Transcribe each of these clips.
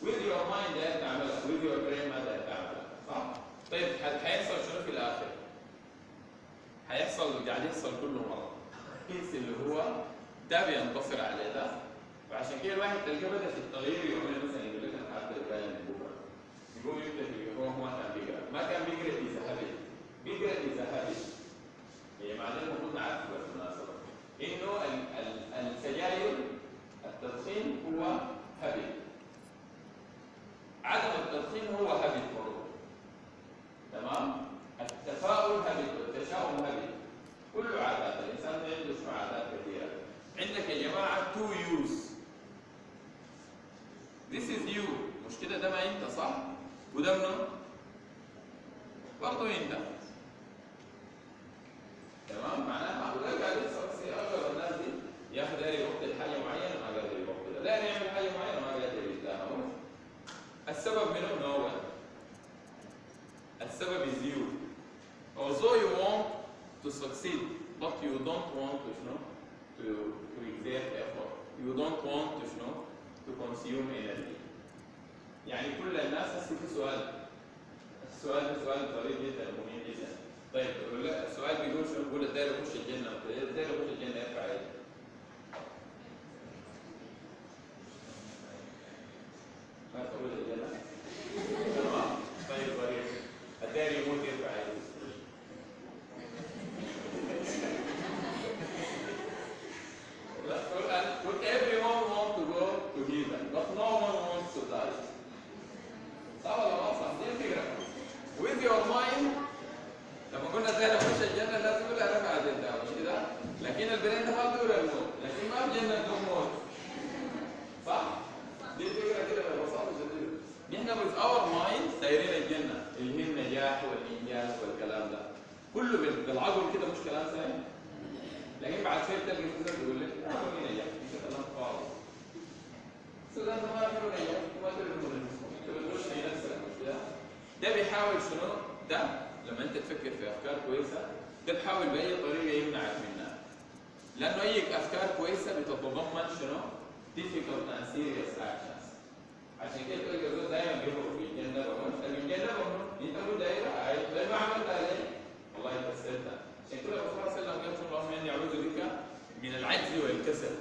with your mind ده تعملها with your brain ما ده تعملها صح؟ طيب هيحصل شنو في الاخر؟ هيحصل قاعد يحصل كل مره الكيس اللي هو ده بينتصر عليه ده وعشان كده الواحد تلقاه بدا في التغيير يوميا مثلا يقول لك انا هبدا القرايه من بكره يقوم يبدا في هو ما كان بيقرا ما كان بيقرا اذا هبل بيقرا اذا هبل هي معناه المفروض نعرفها بالمناسبه انه السجاير التدخين هو هبل عدم التدخين هو هبل برضه تمام التفاؤل هبل والتشاؤم هبل كله عادات الانسان عنده شنو عادات كثيره عندك يا جماعه تو يوز This is you مش كده ده ما انت صح وده منه برضه انت تمام معناها هؤلاء قاعد يحصل اغلب الناس دي يا اخي داير يوقت حاجه معينه ما قادر يوقتها داير يعمل حاجه معينه ما قادر يداها السبب منه no one السبب is you although you want to succeed but you don't want to you know to exert effort you don't want to you know to consume energy يعني كل الناس هسه في سؤال السؤال ده سؤال طريف جدا مهم جدا طيب السؤال بيقول شنو بيقول داير اخش الجنه داير اخش الجنه يرفع ايده ما تقول الجنه تمام طيب طريق الداير يموت يرفع ايده Would everyone want to go to heaven but no one wants to die صح ولا ما صح؟ دي الفكره with your mind لما قلنا ازاي نخش الجنه لازم يقول انا بعد ده مش كده؟ لكن البرين ده ما بدور الموت لكن ما في جنه بدون موت صح؟ دي الفكره كده ببساطه شديده نحن with our mind دايرين الجنه اللي هي النجاح والانجاز والكلام ده كله بالعقل كده مش كلام سهل لكن بعد شويه تلقى كده بيقول لك ما في نجاح انت كلام فاضي سؤال ما في نجاح ما تقدر في نفسك ده بيحاول شنو ده لما انت تفكر في افكار كويسه ده بيحاول باي طريقه يمنعك منها لانه اي افكار كويسه بتتضمن شنو difficult and serious actions عشان كده تلقى الزول دايما بيروح في الجنه الجنه انت مو دايره زي ما عملت عليه والله كسلت عشان كده الرسول صلى الله عليه وسلم قال اللهم اني اعوذ بك من العجز والكسل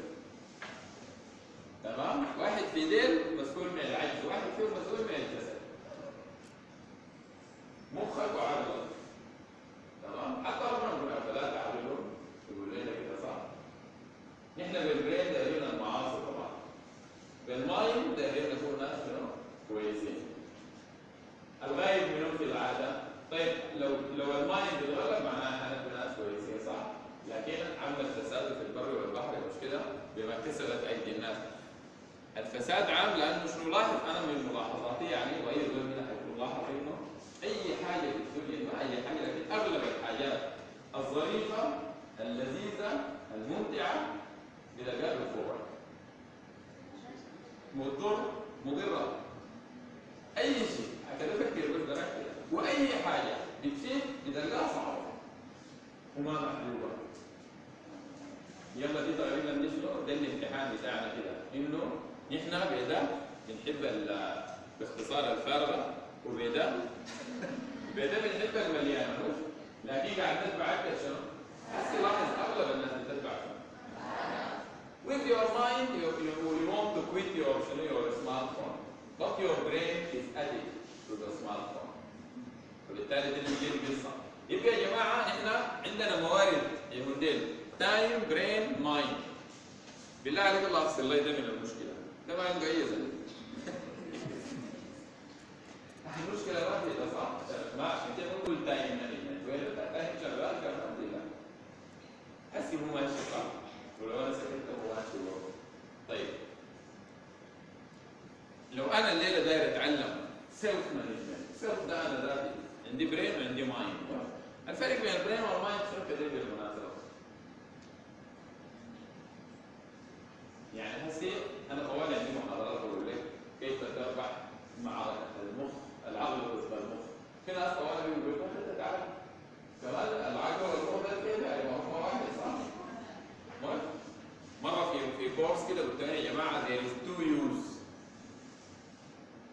تمام واحد في ديل مسؤول من العجز واحد فيهم مسؤول من الكسل مخك وعقلك تمام حتى ربنا يقول فلا تعقلوا يقول لنا كده صح نحن بالبرين دايرين المعاصي طبعا بالمايند دايرين نكون ناس كويسين الغايب منهم في العاده طيب لو المايند اتغلب معناها هنكون ناس كويسين صح لكن عمل فساد في البر والبحر مش كده بما كسبت ايدي الناس الفساد عام لانه شنو لاحظ انا من ملاحظاتي يعني واي زول هنا حيكون لاحظ انه اي حاجه في الدنيا ما اي حاجه لكن اغلب الحاجات الظريفه اللذيذه الممتعه بتلقاها بالفور مضره اي شيء هكذا فكر بس درجه واي حاجه بتفيد بتلقاها صعبه وما محبوبه يلا دي تقريبا نشنو ده الامتحان بتاعنا كده انه نحن بدا بنحب باختصار الفارغه وبدا بنحب المليانه مش لكن قاعد نتبع اكثر شنو؟ هسه لاحظ اغلب الناس بتتبع شنو؟ with your mind you want to quit your smartphone but your brain is addicted to the smartphone وبالتالي دي اللي القصه يبقى يا جماعه احنا عندنا موارد يا موديل تايم برين مايند بالله عليك الله افصل لي ده من المشكله ده ما عنده اي زلمه المشكله واحده صح ما عشان كده بنقول تايم مانجمنت وين تايم شغال كمان دي لا حسي هو ماشي صح ولو انا سكت هو ماشي طيب لو انا الليله داير اتعلم سيلف مانجمنت سيلف ده انا ذاتي عندي برين وعندي مايند الفرق بين البرين والمايند شنو كده بالمناسبه يعني هسه انا طوالي عندي محاضرات بقول لك كيف تربح معركه المخ العقل ضد المخ في ناس طوالي بيقولوا انت تعال كمان العقل والمخ ده كده يعني هو واحد صح مره في كورس كده قلت لهم يا جماعه there is two use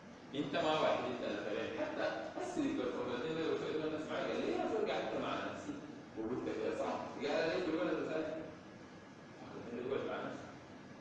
انت ما واحد انت الفريق حتى السيدي بالفضلتين لو شويه الناس معي قال لي انا قعدت مع نفسي وقلت كده صح؟ قال لي تقول انا بسالك تقول مع نفسي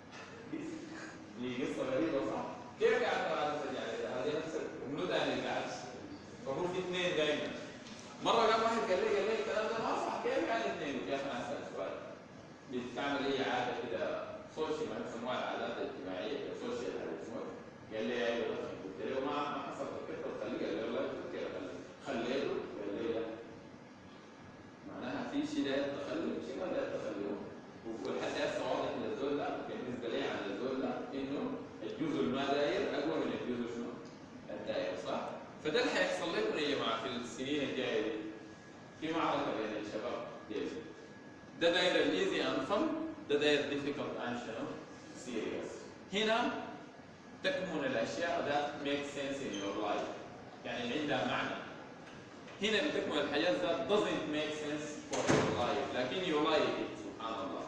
دي قصه غريبه صح؟ كيف قعدت مع نفسك يعني هذه نفسك ومنو ثاني اللي قاعد فهو في اثنين دائما مره قام واحد قال لي الكلام ده ما صح كيف يعني اثنين وكيف انا اسال سؤال بتعمل اي عاده كده سوشيال ما يسموها العادات الاجتماعيه سوشيال قال لي ايوه قلت له ما حصل كيف تخليه قال لي والله كيف خليته قال لي لا معناها في شيء لا يتخلف شيء ما لا يتخلف والحد هسه واضح للزول ده بالنسبه لي عن الزول ده انه الجزء الما داير اقوى من الجزء شنو؟ الداير صح؟ فده اللي هيحصل لكم يا جماعه في السنين الجايه دي في معركه بين الشباب ديل ده داير الايزي اند فن ده داير ديفيكولت اند شنو؟ سيريس هنا تكمن الاشياء that make sense in your life يعني عندها معنى هنا بتكمن الحاجات that doesn't make sense for your life لكن you like it سبحان الله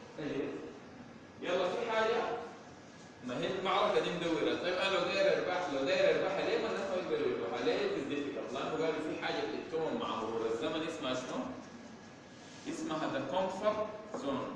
يلا في حاجه ما هي المعركه دي مدوره طيب انا لو داير ارباح ليه ما الناس ما يقدروا يربحوا ليه difficult لانه قالوا في حاجه بتتكون مع مرور الزمن اسمها شنو؟ اسمها the comfort zone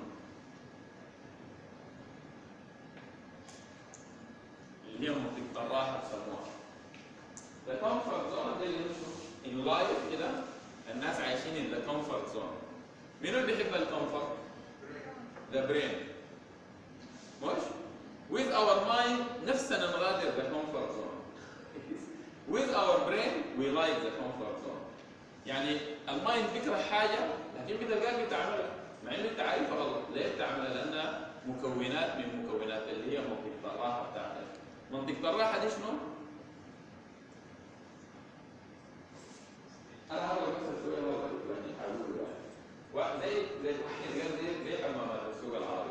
اللي هي منطقة الراحة بسموها. The comfort zone ده اللي شو؟ in life كده الناس عايشين in the comfort zone. مين اللي بيحب الكومفورت؟ The brain. مش؟ With our mind نفسنا نغادر the comfort zone. With our brain we like the comfort zone. يعني المايند بيكره حاجة لكن بتلقاك بتعملها مع انه انت عارفها غلط، ليه بتعملها؟ لأنها مكونات من مكونات اللي هي منطقة الراحة بتاعتك. منطقة الراحة دي شنو؟ أنا هقول مثلا شوية مرة يعني هقول يعني زي واحد قال زي حمامات السوق العربي.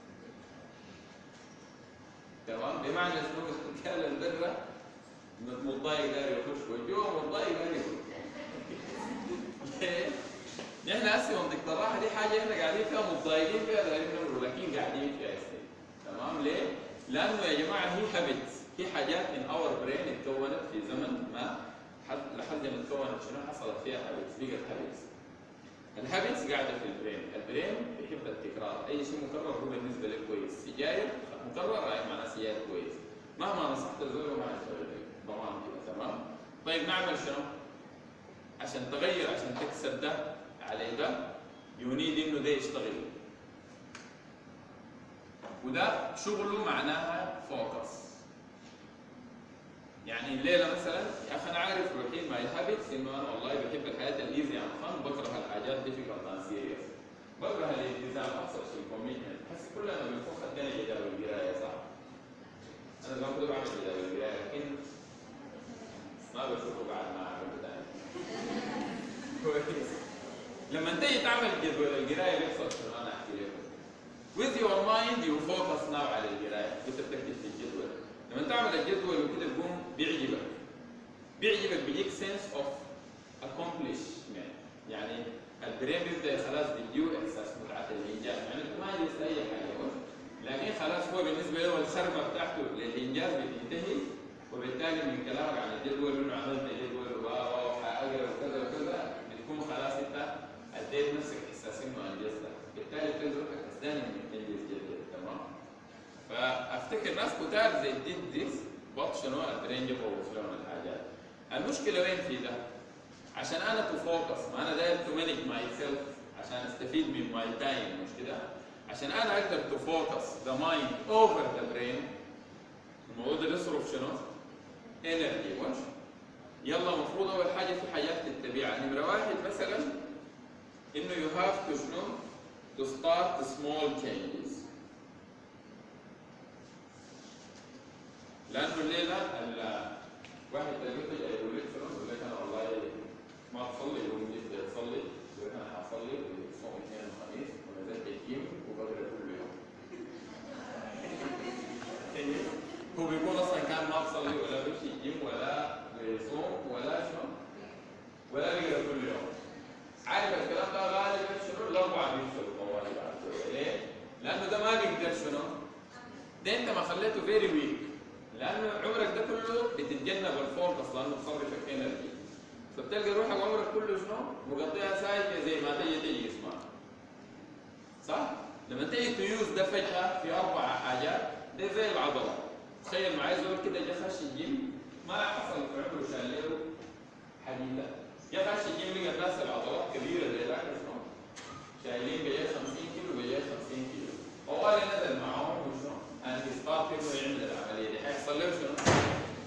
تمام؟ بمعنى شنو؟ قال البرة متضايق داري يخش وجوه متضايق داري يخش. ليه؟ نحن هسه منطقة الراحة دي حاجة احنا قاعدين فيها متضايقين فيها دارين نمروا لكن قاعدين فيها هسه. تمام؟ ليه؟ لأنه يا جماعة هي هابتس، هي حاجات in our brain اتكونت في زمن ما لحد ما اتكونت شنو حصلت فيها هابتس، بقت هابتس. الهابتس قاعدة في البرين بيحب التكرار، أي شيء مكرر هو بالنسبة لك كويس، سجاير مكرر معناه سجاير كويس، مهما نصحت الزول ما يسوي لك، ضمان كده تمام؟ طيب نعمل شنو؟ عشان تغير عشان تكسب ده على ده يونيد إنه ده يشتغل. وده شغله معناها فوكس. يعني الليله مثلا يا اخي انا عارف روتين ماي هابتس انه انا والله بحب الحياه الايزي عن فن، بكره الحاجات ديفيكولت اند سيريس، بكره الالتزام اكثر شيء كوميتمنت، بحس كلنا بنكون خدنا جدول القرايه صح؟ انا زمان كنت بعمل جدول القرايه لكن ما بشوفه بعد ما اعمل ثاني. كويس. لما تيجي تعمل جدول القرايه بيحصل شنو؟ انا احكي لكم. With your mind you focus now على القرايه، انت بتكتب في الجدول. لما تعمل الجدول وكده تقوم بيعجبك بيجيك sense of accomplishment، يعني البرين بيبدا خلاص بيديه احساس متعه الانجاز، يعني انت ما جلست اي حاجه لكن خلاص هو بالنسبه له الخرمه بتاعته للانجاز بتنتهي، وبالتالي من كلامك عن الجدول انه عملت جدول وحاجه وكذا وكذا بتكون خلاص انت اديت نفسك احساس انه انجزت، بالتالي بتدرك تزداد انك تنجز جدا تمام؟ فافتكر ناس كتار زي ديس بط شنو البرين جابوا شلون الحاجات. المشكله وين في ده؟ عشان انا تفوكس، ما انا داير تو مانج ماي سيلف عشان استفيد من ماي تايم مش كده؟ عشان انا اقدر تفوكس ذا مايند اوفر ذا برين، الموضوع ده بيصرف شنو؟ انرجي مش؟ يلا المفروض اول حاجه في حاجات تتبعها، نمره واحد مثلا انه يو هاف تو شنو؟ تو ستارت سمول تشينجز. لانه الليله الواحد تلقيته جاي يقول لك شنو؟ يقول لك انا والله ما تصلي، يقول لي بدي اصلي، يقول لك انا حصلي صوم اثنين وخميس ونزلت الجيم وبقرا كل يوم. هو بيقول اصلا كان ما بصلي ولا بيمشي الجيم ولا بيصوم ولا شنو؟ ولا بيقرا كل يوم. عارف الكلام ده غالبا شنو؟ الاربعه بيفشلوا طوالي بعد شويه، ليه؟ لانه ده ما بيقدر شنو؟ ده انت ما خليته فيري ويك. لانه عمرك ده كله بتتجنب الفوكس لانه بتصرفك انرجي، فبتلقى روحك عمرك كله شنو؟ مقضيها سايكه زي ما تيجي اسمها. صح؟ لما تيجي تيوز ده فجأة في 4 حاجات، ده زي العضلة. تخيل معي زول كده جا خش الجيم ما حصل في عمره شال له حديدة. جا خش الجيم لقى الناس العضلات كبيرة زي ذاك شنو؟ شايلين بيجي 50 كيلو بيجي 50 كيلو. أول نزل معاهم وشنو؟ أنت ستارت إنه يعمل العملية دي، حيحصل له شنو؟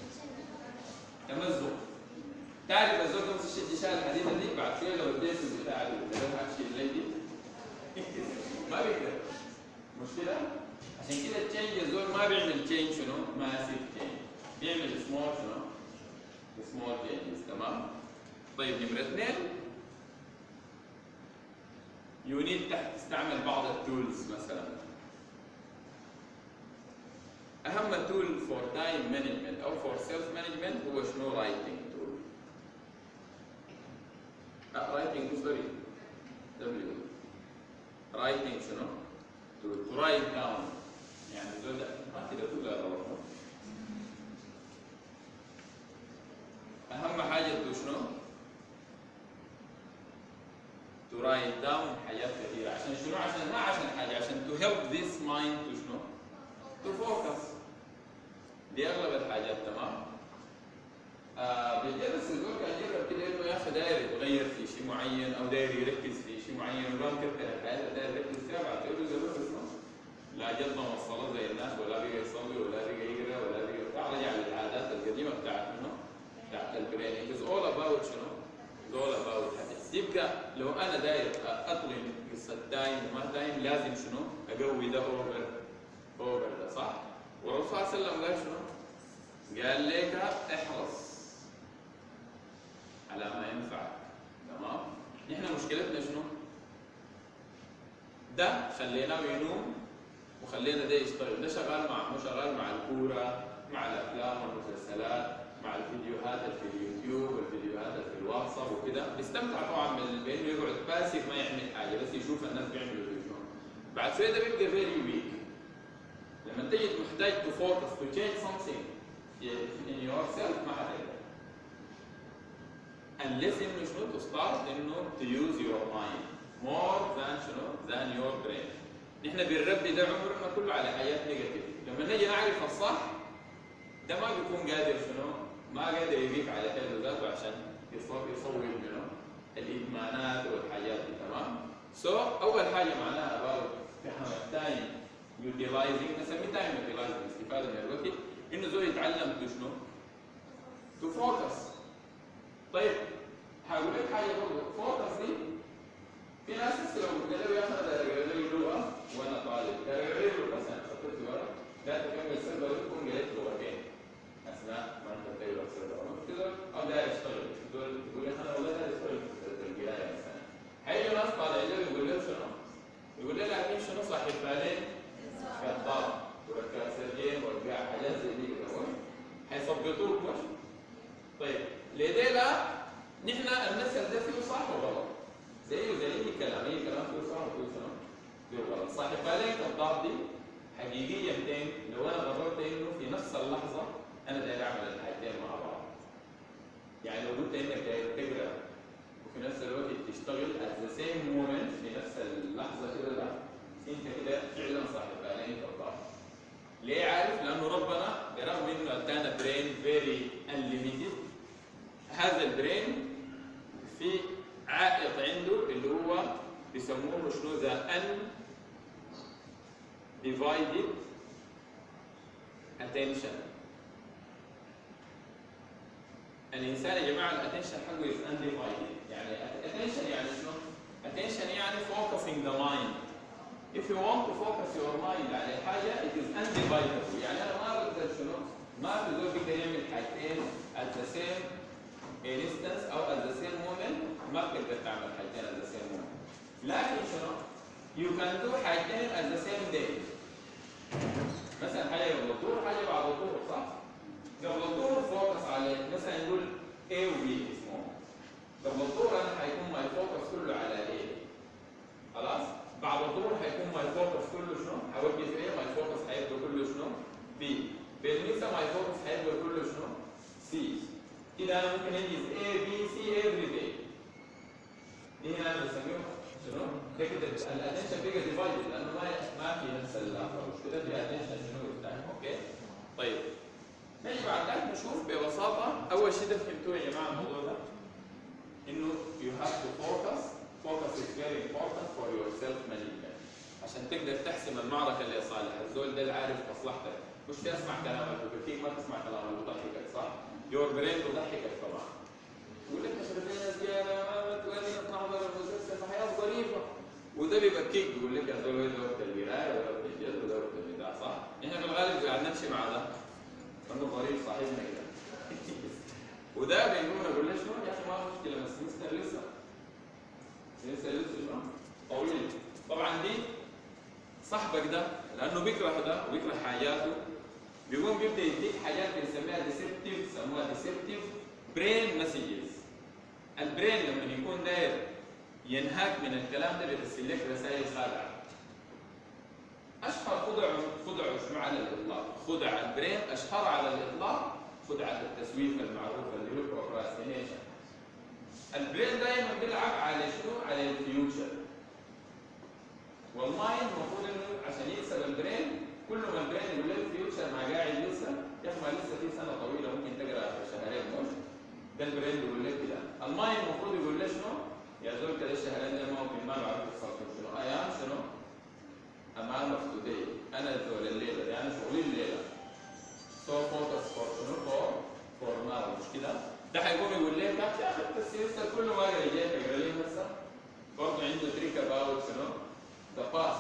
تمزق. تعرف الزول ده مش شال الحديدة دي بعد شوية لو اديته بتاع اللي همشي الليل دي ما بيقدر. مشكلة؟ عشان كده التشينج الزول ما بيعمل تشينج شنو؟ ماسيف تشينج، بيعمل سمول شنو؟ سمول تشينجز. تمام؟ طيب نمرة 2 يونيد تستعمل بعض التولز مثلا. أهم تول فور تايم مانجمنت أو فور سيلف مانجمنت هو شنو؟ رايتنج تول. رايتنج سوري دبليو. رايتنج شنو؟ to write down. يعني زول ما كده كلها غلط. أهم حاجة تو شنو؟ to write down حاجات كثيرة. عشان شنو؟ عشان ما عشان حاجة، عشان to help this mind to شنو؟ to focus. دي أغلب الحاجات. تمام؟ بالجلس الزول كان يجرب كده إنه يا أخي داير يتغير في شيء معين أو داير يركز في شيء معين وما مكتر الحياة داير يركز فيها، بعد كده يقول له لا جد ما وصله زي الناس ولا بقى يصلي ولا بقى يقرا ولا بقى بتاع. رجع للعادات القديمه بتاعت منه بتاعت البرين. It is all about شنو؟ It's all about habits. يبقى لو انا داير اطلب قصه دايم وما دايم لازم شنو؟ اقوي ده اوفر ده. صح؟ والرسول صلى الله عليه وسلم قال شنو؟ قال لك احرص على ما ينفعك. تمام؟ نحن مشكلتنا شنو؟ ده خليناه ينوم وخلينا ده يشتغل. ده شغال مو شغال مع الكوره، مع الافلام والمسلسلات، مع الفيديوهات اللي في اليوتيوب والفيديوهات اللي في الواتساب وكده. بيستمتع طبعا بانه يقعد باسف ما يعمل حاجه، بس يشوف الناس بيعملوا شنو. بعد شويه ده بيبقى فيري ويك. لما تجي محتاج تو فوكس تو تشينج something in yourself ما حتقدر. unless انه شنو؟ to start انه to use your mind more than شنو؟ than your brain. نحن بنربي ده عمرنا كله على حياه نيجاتيف. لما نجي نعرف الصح ده ما بيكون قادر شنو؟ ما قادر يضيف على حاله ذاته عشان يصوب منه الادمانات والحاجات دي. تمام؟ اول حاجه معناها about فهم التايم يوتيلايزنج، نسميه تايم يوتيلايزنج، استفاده من الوقت، انه زول يتعلم شنو؟ تو فوكس. طيب هقول لك حاجه برضه، فوكس دي في ناس لو قالوا يا اخي انا لغه وانا طالب، قالوا مثلا فكرت ورا لا تكمل سيرفر لكم قالت لغتين اثناء ما انت بتقرا سيرفر كده او لا يشتغل يقول لك انا والله لا اشتغل في القرايه مثلا. هيجي ناس طالع له يقول له شنو؟ يقول له عارفين شنو صاحب بالين؟ كذاب وركاب سرجين ورجع حاجات زي دي كده هيثبتوك مش؟ طيب ليه لا؟ نحن المثل ده فيه صح وغلط. زي اي كلام فيه صح وفيه شنو؟ فيه غلط. صاحب بالين كذاب دي حقيقيا تاني لو انا قررت انه في نفس اللحظه انا داير اعمل الحاجتين مع بعض. يعني لو قلت انك داير تقرا وفي نفس الوقت تشتغل at the same moment في نفس اللحظه كده، لا انت كده فعلا صاحب بالين كذاب. ليه عارف؟ لانه ربنا برغم انه ادانا برين فيري انليميتد، هذا البرين في عائق عنده اللي هو بيسموه شنو؟ ذا divided attention. الانسان يا جماعه الاتنشن حقه is undivided. يعني attention يعني شنو؟ attention يعني focusing the mind. If you want to focus your mind على حاجه it is undivided. يعني انا ما بقدر شنو؟ ما في زول بيقدر يعمل حاجتين at the same instance او at the same moment. ما بتقدر تعمل حاجتين at the same moment. لكن شنو؟ you can do حاجتين at the same day. مثلا حاجه قبل الظهر حاجه بعد الظهر، صح؟ قبل الظهر فوكس على مثلا نقول A و B اسمه. قبل الظهر انا حيكون ماي فوكس كله على A. خلاص؟ بعد الظهر حيكون ماي فوكس كله شنو؟ حوجه في A، ماي فوكس حيبقى كله شنو؟ B. بالنسبه ماي فوكس هيبقى كله شنو؟ سي. كده انا ممكن انجز A B C every day. دي هنا بنسميهم شنو؟ ده كده الاتنشن بيبقى ديفايدد لانه ما في نفس الابروش كده في اتنشن شنو بتاعي. اوكي؟ طيب نيجي بعد ذلك نشوف ببساطه اول شيء ده فهمتوه يا جماعه الموضوع ده انه you have to focus is very important for your self management عشان تقدر تحسم المعركه اللي صالح الزول ده اللي عارف مصلحتك مش تسمع كلام الدكتور ما تسمع كلام اللي بيضحكك صح؟ your brain بيضحكك طبعا يقول لك نشرب لنا سجاره ما تولي نحضر المسلسل حياه ظريفه وده بيبكيك بيقول لك يا زول ده وقت القرايه ولا وقت الجد ولا وقت البتاع صح؟ احنا في الغالب قاعد نمشي مع ده انه ظريف صاحبنا كده وده بيقول اقول له شنو يا اخي ما في مشكله بس لسه شنو؟ طويل. طبعا دي صاحبك ده لانه بيكره ده وبيكره حاجاته بيقوم بيبدا يديك حاجات بنسميها ديسبتيف سموها ديسبتيف برين مسجز. البرين لما يكون داير ينهاك من الكلام ده بيرسل لك رسائل خادعه. اشهر خدع شنو على الاطلاق؟ خدع البرين اشهر على الاطلاق خدعه التسويف المعروفه اللي هو البروكراستينيشن. البرين دائما بيلعب على شنو؟ على الفيوتشر. والمايند المفروض انه عشان يكسب البرين كل ما البرين يقول لك الفيوتشر ما قاعد لسه يا اخي ما لسه في سنه طويله ممكن تقرا في شهرين مش؟ ده البرين بيقول لك كده. المايند المفروض يقول لك شنو؟ يا زول كده الشهرين ده ممكن ما بعرف تصرف شنو؟ ايام شنو؟ امان اوف توداي انا زول الليله دي انا شغلي الليله. سو فوكس فور شنو؟ فور ناو مش كده؟ ده هيقوم يقول لك يا اخي انت السيستم كله ما قاعد جاي تقرا لي هسه برضه عنده تريك اباوت شنو؟ ذا باست.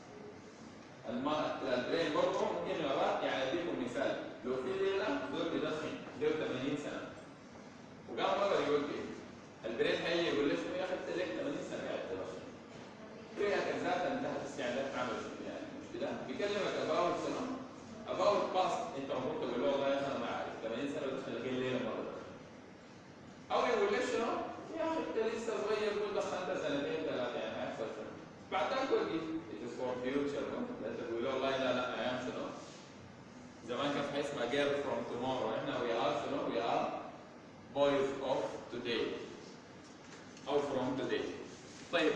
البرين برضه ممكن مرات يعني اديكم مثال لو في ليله زول بيدخن له 80 سنه وقام مره يوقف البرين هيجي يقول لك يا اخي انت ليك 80 سنه قاعد تدخن. ريحك ذاتها انتهت استعداد تعمل شنو يعني مش كده؟ بيكلمك اباوت شنو؟ اباوت باست انت المفروض تقول له والله يا اخي انا ما عارف 80 سنه بدخن لكن ليله مره. او يقول لك شنو؟ يا اخي انت لسه صغير قول دخنت سنتين ثلاثه يعني هيحصل شنو؟ بعد ذلك وقف it is for future لا تقول له والله لا ايام شنو؟ زمان كان في اسمها girl from tomorrow احنا we are شنو؟ we are boys of today او from today. طيب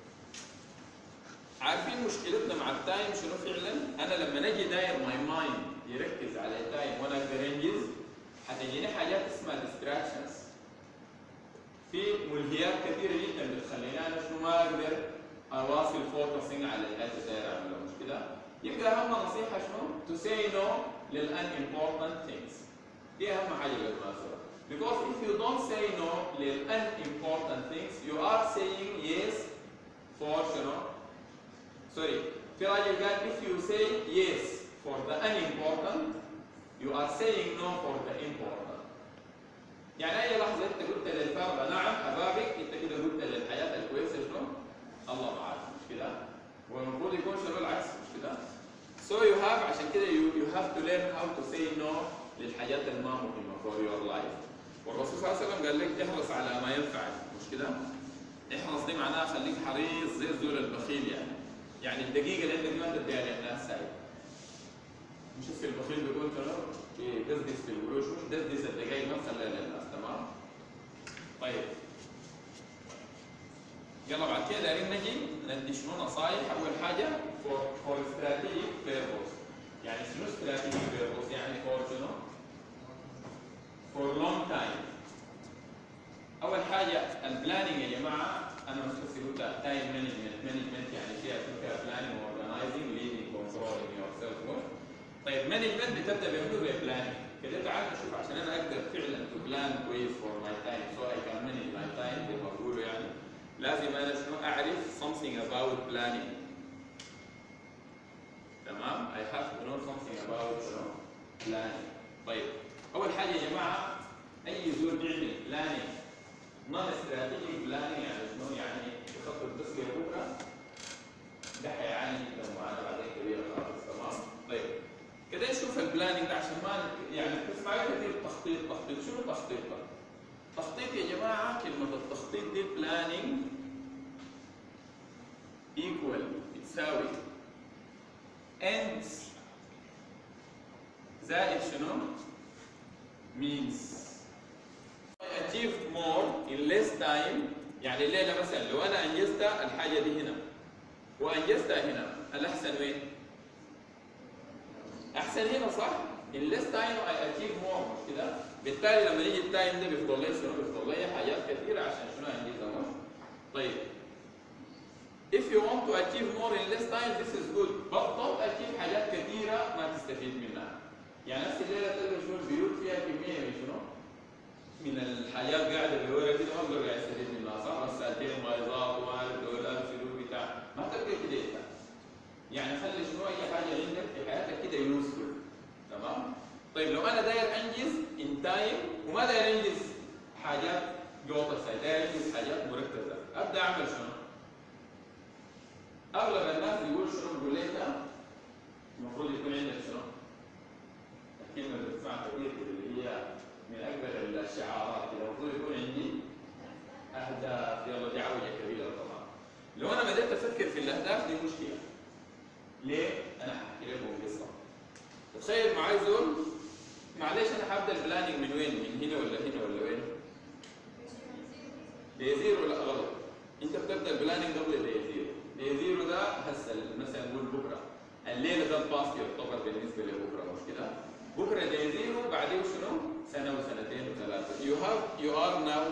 عارفين مشكلتنا مع التايم شنو فعلا؟ انا لما نجي داير ماي مايند يركز على التايم وانا اقدر انجز حتجيني حاجات اسمها distractions. في ملهيات كثيره جدا بتخليني انا شنو ما اقدر اواصل فوكسنج على الحاجه اللي داير اعملها مش كده؟ يبقى اهم نصيحه شنو؟ to say no لل unimportant things. دي اهم حاجه بالمناسبه. Because if you don't say no لل unimportant things you are saying yes for شنو؟ sorry في راجل قال if you say yes for the unimportant you are saying no for the important. يعني اي لحظه انت قلت للفرقه نعم ابابك انت كده قلت للحياه الكويسه شنو؟ الله معاك مش كده؟ والمفروض يكون شنو العكس مش كده؟ So you have عشان كده you have to learn how to say no للحاجات اللي ما مهمه for your life. والرسول صلى الله عليه وسلم قال لك احرص على ما ينفعك مش كده؟ احرص دي معناها خليك حريص زي الزول البخيل يعني. يعني الدقيقه اللي عندك ما تديها للناس سايب. مش في البخيل بيقول شنو؟ دسدس في القروش مش دسدس الدقائق ما تخليها للناس تمام؟ طيب يلا بعد كده دايرين نجي ندي شنو نصايح. اول حاجه فور استراتيجيك بيربوس. يعني شنو استراتيجيك بيربوس؟ يعني فور شنو؟ فور لونج تايم. اول حاجه البلاننج يا جماعه انا مش بس قلت تايم مانجمنت يعني فيها بلاننج واورجنايزنج ليدنج كنترولينج يور سيلف. طيب مانجمنت بتبدا بمنو؟ ببلاننج. كده تعال نشوف عشان انا اقدر فعلا تو بلان كويس فور ماي تايم سو اي كان مانج ماي تايم زي ما بقولوا يعني لازم انا شنو اعرف something about planning. تمام؟ I have to know something about planning. طيب اول حاجه يا جماعه اي زول بيعمل planning non strategic planning يعني شنو؟ يعني يخطط بس لبكره ده حيعاني جدا معانا بعدين كبيره خالص. تمام؟ طيب كده نشوف البلاننج ده عشان ما يعني بتسمعوا كثير تخطيط شنو تخطيط ده؟ تخطيط يا جماعه كلمه التخطيط دي بلاننج equal بتساوي ends زائد شنو؟ means I achieved more in less time. يعني الليلة مثلا لو أنا أنجزت الحاجة دي هنا وأنجزتها هنا، الأحسن وين؟ أحسن هنا صح؟ in less time I achieve more مش كده؟ بالتالي لما يجي التايم ده بيفضل لي شنو؟ بيفضل لي حاجات كثيرة عشان شنو أنجزها. طيب if you want to achieve more in less time this is good but don't achieve حاجات كثيرة ما تستفيد منها. يعني نفس الليلة تلقى شنو البيوت فيها كمية من شنو؟ من الحاجات قاعدة بورا كده ما بقدر قاعد يستفيد منها صح؟ رسالتين بايظات ومعرف دولار فلوس بتاع ما تلقى كده يعني خلي شنو أي حاجة عندك في حياتك كده يوسفل تمام؟ طيب لو أنا داير أنجز إن تايم وما داير أنجز حاجات جوه السايت، داير أنجز حاجات مركزة، أبدأ أعمل شنو؟ أغلب الناس بيقول شنو؟ بيقول لك المفروض يكون عندك شنو؟ الكلمة اللي بتسمعها كثير اللي هي من أكبر الشعارات كده، المفروض يكون عندي أهداف. يلا دي عوجة كبيرة طبعا. لو أنا بدأت أفكر في الأهداف دي مشكلة. ليه؟ أنا هحكي لكم قصة. تخيل معاي زول معلش أنا هبدأ البلاننج من وين؟ من هنا ولا هنا ولا وين؟ دي زيرو لا غلط. أنت بتبدأ البلاننج قبل دي زيرو. دي زيرو ده هسه مثلا نقول بكرة. الليلة ده الباست يعتبر بالنسبة لبكرة مش كده؟ بكرة دي زيرو بعديه شنو؟ سنة وسنتين وثلاثة. You are now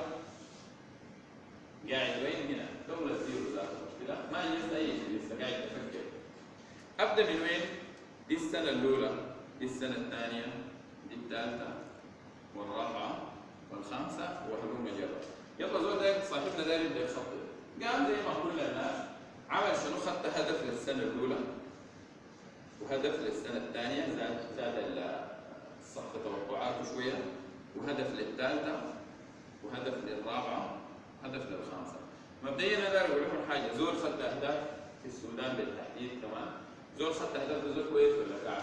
قاعد وين هنا؟ قبل الزيرو ذاته مش كده؟ ما أنجزت أي شيء لسه قاعد أفكر. أبدأ من وين؟ دي السنة الأولى، دي السنة الثانية، دي الثالثة والرابعة والخامسة وهلم جرا. يلا زول ده صاحبنا ده يبدأ يخطط. قام زي ما كل الناس عمل شنو؟ خط هدف للسنة الأولى وهدف للسنة الثانية زاد سقف توقعاته شوية وهدف للثالثة وهدف للرابعة وهدف للخامسة. مبدئيا أنا أقول لكم حاجة، زول خط أهداف في السودان بالتحديد كمان، زول خط أهداف ده زول كويس ولا كعب؟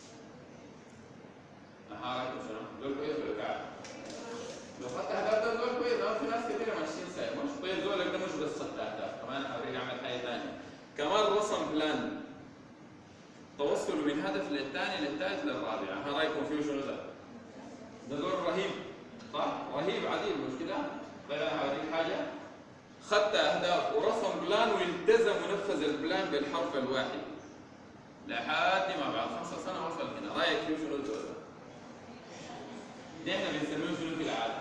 رايكم شنو؟ زول كويس ولا كعب؟ لو خط أهداف ده زول كويس، في ناس كثيرة ماشيين سايق، مش طيب زولك ده مش بس خط أهداف، كمان أوريك أعمل حاجة ثانية، كمان رسم بلان توصلوا من هدف للثاني للثالث للرابع. ها رايكم فيه شنو ده؟ ده زول رهيب صح؟ رهيب عديل مش كده؟ طيب انا هوريك حاجه، خط اهداف ورسم بلان والتزم ونفذ البلان بالحرف الواحد لحد ما بعد 5 سنين وصل هنا. رايك فيه شنو الزول ده؟ دي احنا بنسميه شنو في العالم؟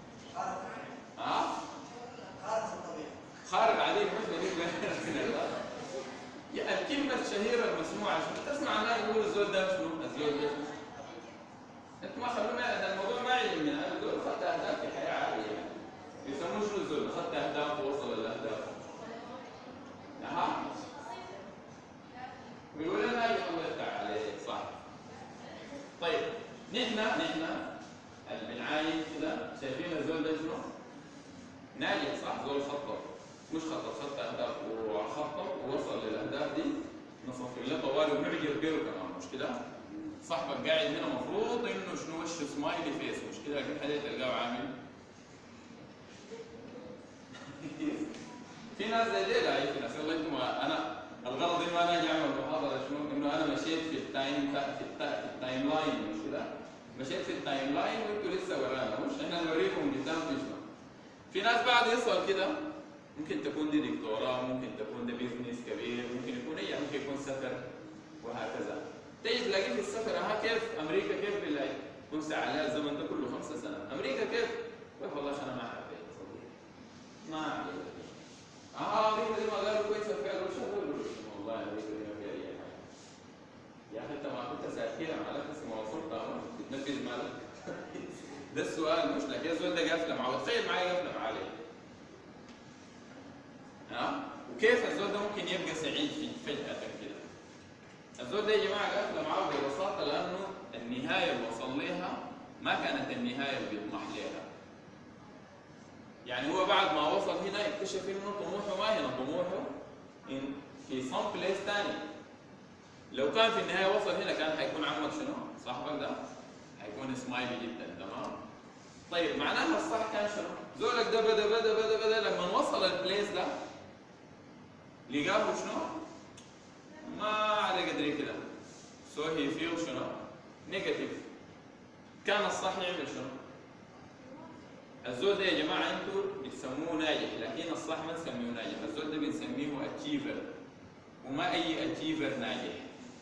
خارق الطبيعه. خارق عديل مش بالنسبه لنا. الكلمة الشهيرة المسموعة شنو؟ تسمع الناس يقولوا الزول ده شنو؟ الزول ده شنو؟ انتم ما خلونا الموضوع ما يهمنا، الزول خط اهداف في حياة عادية يعني. يسموه شنو الزول؟ خط اهداف ووصل الاهداف. اها. بيقول لنا يا الله يفتح عليك صح. طيب نحن اللي بنعاين كده شايفين الزول ده شنو؟ ناجح صح؟ زول خطط. مش خط اهداف وخطط ووصل للاهداف دي نصف له طوالي ونعجب به كمان مش كده؟ صاحبك قاعد هنا مفروض انه شنو وشه سمايلي فيس مش كده؟ لكن حدا تلقاه عامل في ناس زي دي لا في ناس يلا انتم انا الغرض انه انا اجي اعمل محاضره شنو؟ انه انا مشيت في التايم لاين مش كده؟ مشيت في التايم لاين وانتم لسه ورانا مش احنا نوريكم قدام في شنو؟ في ناس بعد يصل كده ممكن تكون دي دكتوراه، ممكن تكون ده بيزنس كبير، ممكن يكون ممكن يكون سفر وهكذا. تيجي تلاقيه في السفر كيف امريكا كيف بالله يكون ساعة عليها الزمن ده كله 5 سنين، امريكا كيف؟ والله انا ما حبيت صديق. ما عليك. امريكا زي ما قالوا كويسة فعلا وش اقول والله امريكا دي ما فيها اي حاجة. يا اخي انت ما كنت ساكنة مالك اسمه وصلت تتنفذ مالك. ده السؤال مش لك يا زول ده قافلة معاه، تخيل معايا قافلة معاه ليه؟ وكيف الزول ده ممكن يبقى سعيد فجأة كده؟ الزول ده يا جماعة قافلة معاه ببساطة لأنه النهاية اللي وصل لها ما كانت النهاية اللي بيطمح لها. يعني هو بعد ما وصل هنا اكتشف إنه طموحه ما هنا، طموحه في صم بليس ثاني. لو كان في النهاية وصل هنا كان حيكون عمك شنو؟ صاحبك ده حيكون سمايلي جدا تمام؟ طيب معناها الصح كان شنو؟ زولك ده بدا لما وصل البليس ده لقاه شنو؟ ما على قدري كده. So he feels شنو؟ نيجاتيف. كان الصح يعمل شنو؟ الزول ده يا جماعه انتوا بتسموه ناجح، لكن الصح ما نسميه ناجح، الزول ده بنسميه اتشيفر، وما اي اتشيفر ناجح.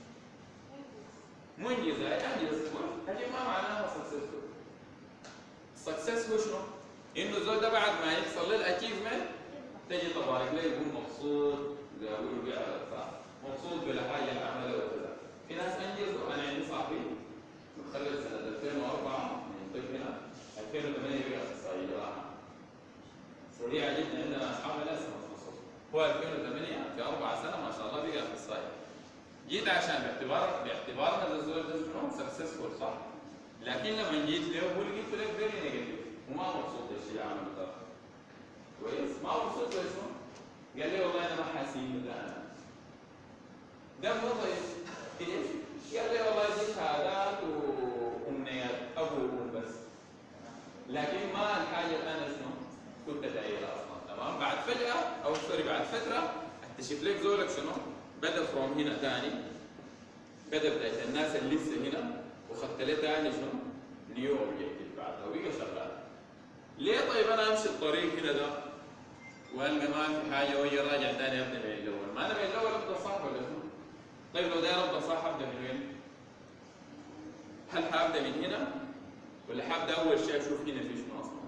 منجز انجز لكن ما معناها سكسسفول. السكسس هو شنو؟ انه الزول ده بعد ما يحصل له الاتشيفمنت تجي تبارك له يكون مبسوط زي ما بيقولوا بيها مبسوط بالحاجه اللي عملها وكذا. في ناس انجزوا، انا عندي صاحبي متخرج سنه 2004 من طب هنا، 2008 بقى اخصائي جراحه. سريعه جدا، عندنا اصحاب لسه متخصص. هو 2008 في 4 سنه ما شاء الله بقى اخصائي. جيت عشان باعتبارنا الزول ده شنو؟ سكسسفول صح؟ لكن لما جيت له هو لقيته لك فيري نيجاتيف وما مبسوط بالشيء اللي عمله ده. كويس؟ ما مبسوط بشنو؟ قال لي والله انا ما حاسين ده ده وظيف. ايش؟ قال لي والله دي شهادات وامنيات ابو وام بس. لكن ما الحاجه اللي انا شنو؟ كنت دايرها اصلا، تمام؟ بعد فجاه او سوري بعد فتره اكتشف لك زولك شنو؟ بدا فروم هنا ثاني، بدا بدايه الناس اللي لسه هنا وخدت له ثاني شنو؟ نيو اوبجيكتيف بعدها وبقى شغال. ليه طيب انا امشي الطريق هنا ده والقى ما في حاجه وهي راجع ثاني ابدا من الاول؟ ما انا من الاول ابدا صح ولا شنو؟ طيب لو داير ابدا صح ابدا من وين؟ هل حابدا من هنا؟ ولا حابدا اول شيء اشوف هنا في شنو اصلا؟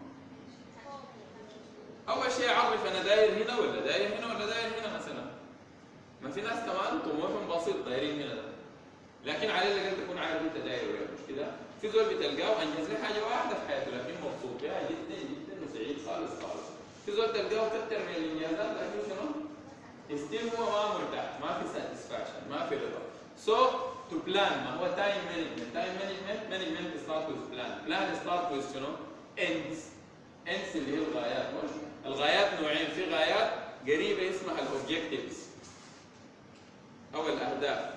اول شيء اعرف انا داير هنا ولا داير هنا ولا داير هنا مثلا. ما في ناس كمان طموحهم بسيط دايرين هنا ده. لكن على الاقل تكون عارف انت داير وين، مش كده؟ في زول بتلقاه انجز له حاجه واحده في حياته لكن مبسوط بها جدا جدا وسعيد خالص خالص. في زول تلقاه كثر من الانجازات لكن شنو؟ ستيل هو ما مرتاح، ما في ساتسفاكشن، ما في رضا. سو تو بلان، ما هو تايم مانجمنت، تايم مانجمنت ستارت وذ بلان، بلان ستارت وذ شنو؟ اندز. اندز اللي هي الغايات، مش؟ الغايات نوعين، في غايات قريبه اسمها الاوبجكتيفز او الاهداف،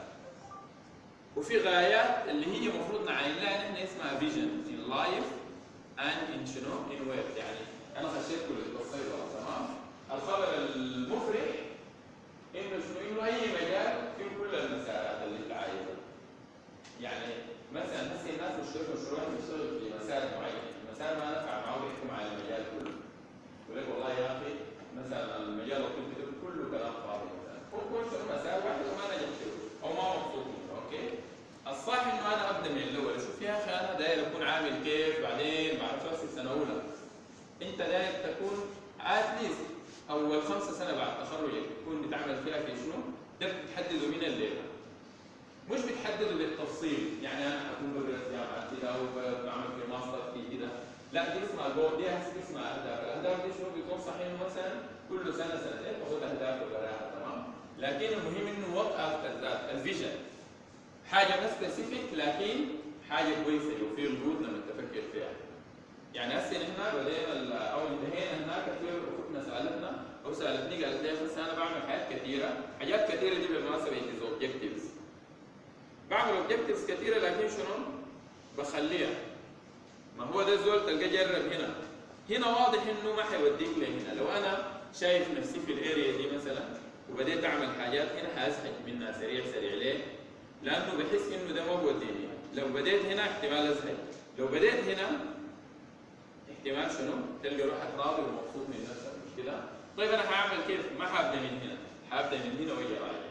وفي غايات اللي هي المفروض نعين لها نحن اسمها فيجن in life and in شنو؟ in work. يعني انا خشيت كل الصيدله، تمام؟ الخبر المفرح انه شنو؟ انه اي مجال فيه كل المسارات اللي انت عايزها. يعني مثلا هسه الناس بيشتغلوا بيشتغل في مسار معين، المسار ما نفع معه بيحكم على المجال كله. يقول لك والله يا اخي مثلا المجال الطبي كله كلام فاضي مثلا، هو كل شنو مسار واحد وما نجح فيه او ما مبسوط منه، اوكي؟ الصح انه انا ابدا من الاول، اشوف يا اخي انا داير اكون عامل كيف، بعدين بعد بس سنه اولى انت داير تكون اتليست اول 5 سنه بعد تخرجك تكون بتعمل فيها في شنو؟ ده بتحدده من الليله. مش بتحدده بالتفصيل، يعني انا حكون بدرس جامعه كده وبعمل في ماستر في كده، لا دي اسمها جول، دي اسمها اهداف، الاهداف دي شنو؟ بيكون صحيح مثلا كل سنه سنتين تاخذ اهداف وبراها، تمام؟ لكن المهم انه وات افتر ذات الفيجن، حاجه ما سبيسيفيك لكن حاجه كويسه وفي جود لما تفكر فيها. يعني هسه نحن بدينا او انتهينا هناك في اختنا سالتنا او سالتني قالت لي بس انا بعمل حاجات كثيره دي بالمناسبه از اوبجكتيفز. بعمل اوبجكتيفز كثيره لكن شنو؟ بخليها. ما هو ده الزول تلقى جرب هنا واضح انه ما حيوديك لهنا. لو انا شايف نفسي في الاريا دي مثلا وبديت اعمل حاجات هنا حاسحج منها سريع ليه؟ لانه بحس انه ده ما بوديني. لو بديت هنا احتمال ازهق، لو بديت هنا احتمال شنو؟ تلقى روحك راضي ومبسوط من نفسك، مش كده؟ طيب انا هعمل كيف؟ ما حابدا من هنا، حابدا من هنا واجي راجع.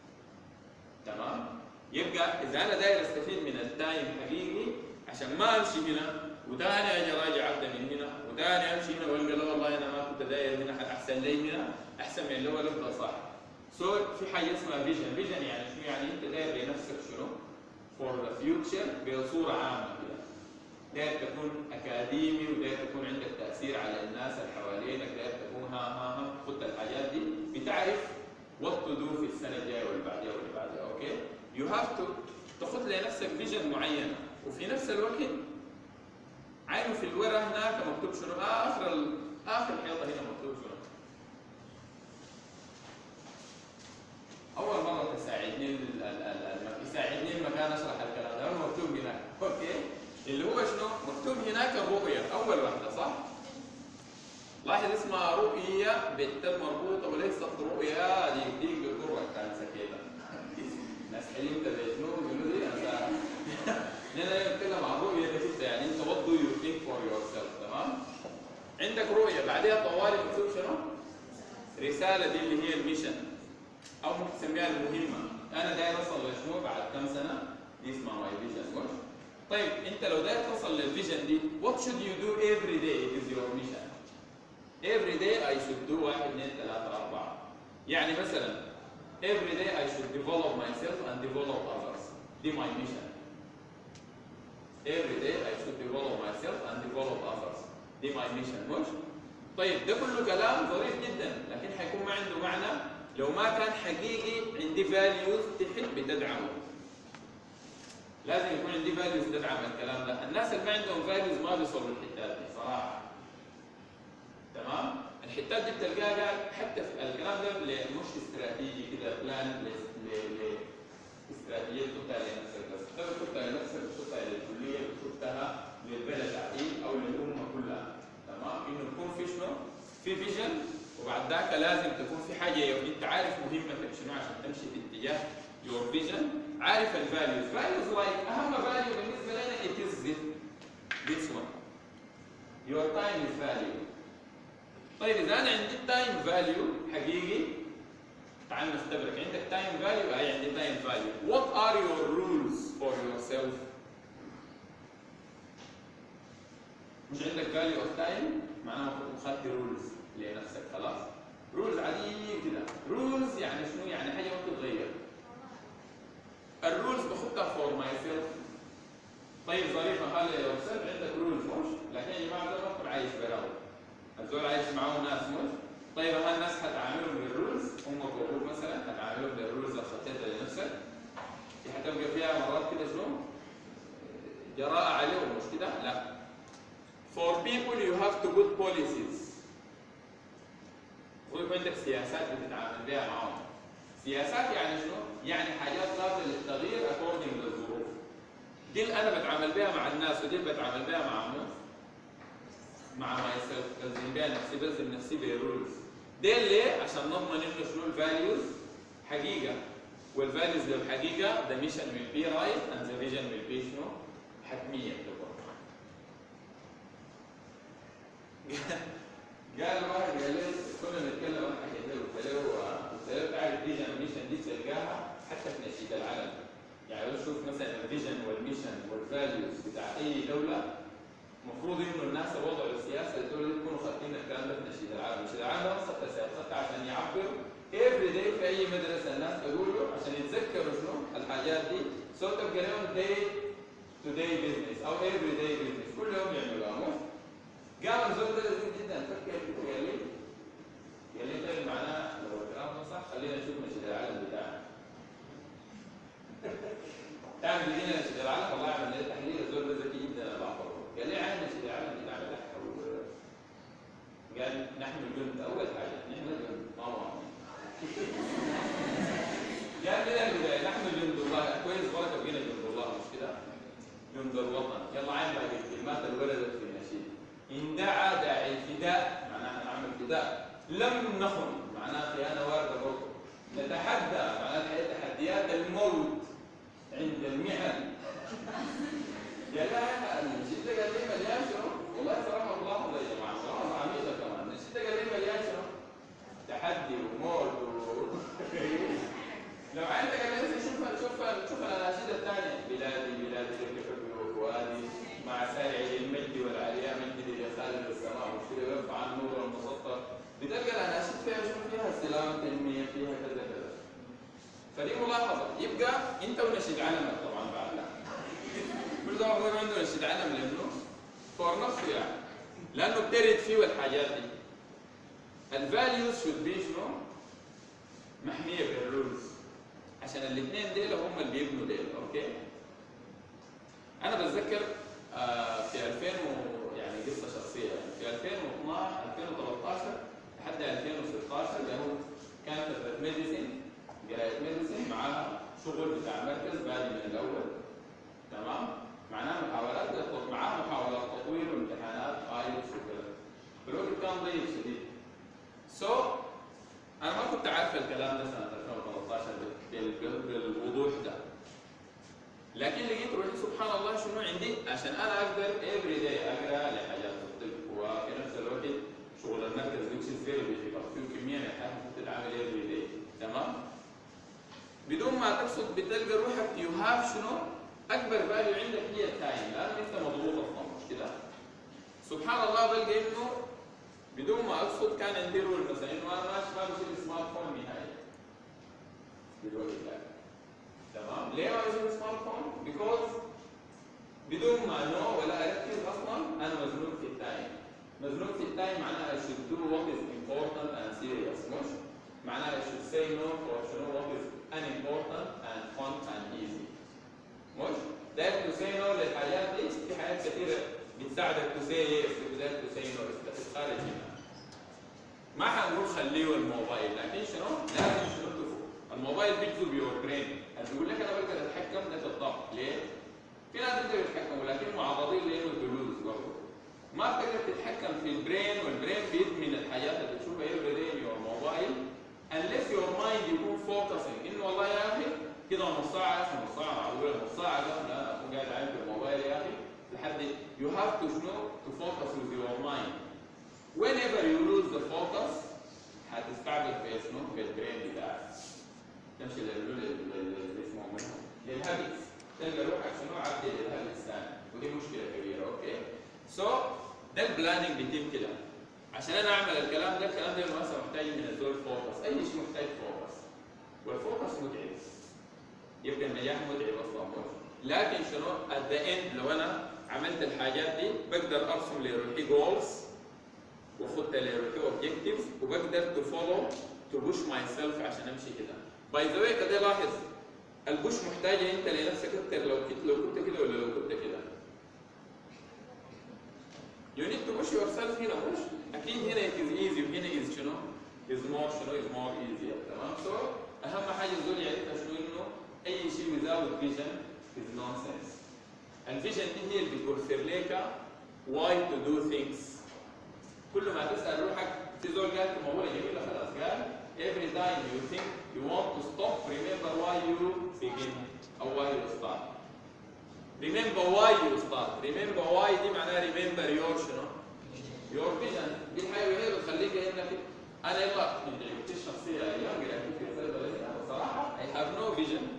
تمام؟ يبقى اذا انا داير استفيد من التايم حقيقي عشان ما امشي هنا وثاني اجي راجع ابدا من هنا وثاني امشي هنا والقى لا والله انا ما كنت داير هنا احسن لي هنا، احسن من الاول ابدا صح. في حاجه اسمها فيجن، فيجن يعني شنو؟ يعني انت داير لنفسك شنو؟ فور ذا فيوتشر بصوره عامه كده. داير تكون اكاديمي وداير تكون عندك تاثير على الناس اللي حوالينك، داير تكون ها خد الحاجات دي بتعرف وات تو دو في السنه الجايه واللي بعدها واللي بعدها، اوكي؟ يو هاف تو تاخذ لنفسك فيجن معينه وفي نفس الوقت عينه في الورقه هناك مكتوب شنو؟ اخر حيطه هنا مكتوب شنو؟ اول مره يساعدني المكان اشرح الكلام ده مكتوب هناك، اوكي؟ اللي هو شنو؟ مكتوب هناك الرؤيه اول واحده، صح؟ لاحظ اسمها رؤيه بالتاء مربوطه وليست رؤيا دي بالقرة كانت سكينه. ناس حليم تبجنون يقولوا دي انا نتكلم عن رؤيه كده يعني الرساله دي اللي هي الميشن او ممكن تسميها المهمه، انا داير اوصل لشنو بعد كم سنه، دي اسمها ماي فيجن. طيب انت لو داير توصل للفيجن دي what should you do every day it is your mission. every day I should do 1 2 3 4. يعني مثلا every day I should develop myself and develop others. دي my mission. every day I should develop myself and develop others. دي my mission. مش؟ طيب ده كله كلام ظريف جدا لكن حيكون ما عنده معنى لو ما كان حقيقي عندي values تحب تدعمه. لازم يكون عندي values تدعم الكلام ده. الناس اللي ما عندهم values ما بيوصلوا للحتات دي صراحه. تمام؟ الحتات دي بتلقاها حتى في الكلام ده مش استراتيجي كده بلان استراتيجيه تحطها لنفسك بس، انت بتحطها لنفسك بتحطها للكليه بتحطها للبلد عديد او للامه كلها. تمام؟ انه يكون في شنو؟ في فيجن وبعد ذاك لازم تكون في حاجه انت عارف مهمتك شنو عشان تمشي في اتجاه يور فيجن، عارف الفاليوز، فاليوز لايك اهم فاليو بالنسبه لنا it is this one. your time is value. طيب اذا انا عندي تايم فاليو حقيقي تعال نختبرك، عندك تايم فاليو اي عندي تايم فاليو. what are your rules for yourself؟ مش عندك فاليو اوف تايم معناه اخذت رولز لنفسك خلاص. رولز عاديين كده، رولز يعني شنو؟ يعني حاجه ما بتتغير. الرولز باخدها فور ماي سيلف. طيب ظريفه خلي يور سيلف عندك رولز مش؟ لكن يا جماعه ده ما عايش براو. الزول عايش معاه ناس مش؟ طيب هالناس حتعاملهم بالرولز، امك وابوك مثلا حتعاملهم بالرولز اللي خطيتها لنفسك. دي حتبقى فيها مرات كده شنو؟ جراءة عليهم مش كده؟ لا. For people you have to put policies. ويكون عندك سياسات بتتعامل بها معاهم. سياسات يعني شنو؟ يعني حاجات قابلة للتغيير according للظروف. دي اللي أنا بتعامل بها مع الناس ودي اللي بتعامل بها مع الناس. مع ماي سيلف، بلزم بها نفسي، بلزم نفسي بالرولز. دي ليه؟ عشان نضمن إنه شنو الفاليوز حقيقة. والفاليوز لو حقيقة the mission will be right and the vision will be شنو؟ حتمية تكون. قال واحد قال لي كنا نتكلم عن حاجه قلت له تعرف الفيجن والميشن دي تلقاها حتى في نشيد العلم. يعني لو تشوف مثلا الفيجن والميشن والفاليوز بتاع اي دوله المفروض انه الناس اللي وضعوا السياسه الدوله دي يكونوا خاطين الكلام ده في نشيد العلم. نشيد العلم ده مسك سياسات عشان يعبروا افري داي في اي مدرسه الناس تقولوا عشان يتذكروا شنو الحاجات دي. سو تبقى لهم داي تو داي بزنس او افري داي بزنس كل يوم يعملوها مش؟ قام الزول ده لذيذ جدا فكر كده قال لي طيب معناه لو الكلام ده صح خلينا نشوف نشيد العلم بتاعنا. تعمل لنا نشيد العلم والله عمل لي تحليل الزول ده ذكي جدا انا بعبره. قال لي عين نشيد العلم دي نعملها قال نحن الجند اول حاجه نحن الجند ما مؤمنين. قال لنا البدايه نحن جند الله كويس بركه بقينا جند الله مش كده؟ جند الوطن. يلا عين بعد الكلمات اللي وردت في النشيد. إن دعا داعي الفداء معناها نعمل فداء، لم نخن معناها خيانة واردة برضه، نتحدى معناها تحديات الموت عند المحن. يا لا النشيد ده قال لي مليان شنو؟ والله صراحة الله يا جماعة صراحة عميقة كمان، النشيد ده قال لي مليان شنو؟ تحدي وموت لو عندك قال شوف الأناشيد الثانية بلادي بلادي لك حبي وفؤادي مع سارع المجد والعليا مجد لخالد السماء وشير يرفع عن نور المسطر بتلقى الاناشيد فيها شنو؟ فيها سلام تنميه فيها كذا كذا. فدي ملاحظه يبقى انت ونشيد علمك طبعا بعد لا كل ده هو عنده نشيد علم لانه فور نفسه يعني لانه بترد فيه الحاجات دي. الفاليوز شود بي شنو؟ محميه بالرولز عشان الاثنين ديل هم اللي بيبنوا ديل. اوكي انا بتذكر في 2000 يعني قصه شخصيه يعني في 2012 2013 لحد 2016 اللي هو كانت ميديسين قرايه ميديسين معاها شغل بتاع مركز بادي من الاول. تمام؟ معاها محاولات تطوير وامتحانات ايلتس وكذا. الوقت كان ضيق شديد. انا ما كنت عارف الكلام ده سنه 2013 بالوضوح ده. لكن لقيت روحي سبحان الله شنو عندي عشان انا اقدر افري داي اقرا لحاجات الطب وفي نفس الوقت شغل المركز which is very difficult في كميه من الحاجات بتتعمل every day تمام؟ بدون ما تقصد بتلقى روحك يو هاف شنو؟ اكبر فاليو عندك هي التايم لان انت مضغوط اصلا مش كده؟ سبحان الله بلقى انه بدون ما اقصد كان عندي رول مثلا انه انا ما بشيل سمارت فون نهائي دلوقتي لا تمام؟ ليه ما بشيل سمارت فون؟ because بدون ما نو ولا اركز اصلا انا مزنوق في التايم مزنوق في التايم معناها I should do what is important and serious مش؟ معناها I should say no for شنو what is unimportant and fun and easy مش؟ داير to say no للحاجات دي في حاجات كثيرة بتساعدك to say yes داير to say no بس تتخارج منها ما حنقول خليه الموبايل لكن شنو؟ لازم شنو تفوق الموبايل بيجذب يور برين بيقول لك انا بقدر اتحكم ده في الضغط ليه؟ في ناس بيقدروا يتحكموا لكن معرضين لانه تلوز برضه ما بتقدر تتحكم في البرين والبرين بيدمن الحاجات اللي بتشوفها every day in your mobile unless your mind يكون focusing انه والله يا اخي كده نص ساعه معقوله نص ساعه لا اكون قاعد عايم في الموبايل يا اخي لحد you have to know to focus with your mind whenever you lose the focus هتستعبد في شنو في البرين بتاعك تمشي اللي اسمه منهم للهابتس تلقى روحك شنو عدي للهابتس ثاني ودي مشكله كبيره اوكي سو ده البلاننج بيتم كده عشان انا اعمل الكلام ده مثلا محتاج من الزول فوكس اي شيء محتاج فوكس والفوكس متعب يبقى النجاح متعب اصلا لكن شنو at the end لو انا عملت الحاجات دي بقدر ارسم لروحي جولز واخد لروحي اوبجكتيفز وبقدر to push myself عشان امشي كده باي ذا واي كده لاحظ البوش محتاجه انت لنفسك اكتر لو كنت كده ولا لو كنت كده you need to push yourself هنا مش اكيد هنا it is easy وهنا is شنو is more easier تمام so اهم حاجه الزول يعرفها شنو انه اي شيء without vision is nonsense الفيجن دي هي اللي بتوفر لك why to do things كل ما تسال روحك في زول قال موضوع جميل خلاص قال every time you think you want to stop remember why you begin or why you start remember why you start remember why دي معناها remember your شنو your vision دي الحاجه اللي بتخليك انك انا يلا انت الشخصيه ايام قريت في الفيلم صراحه I have no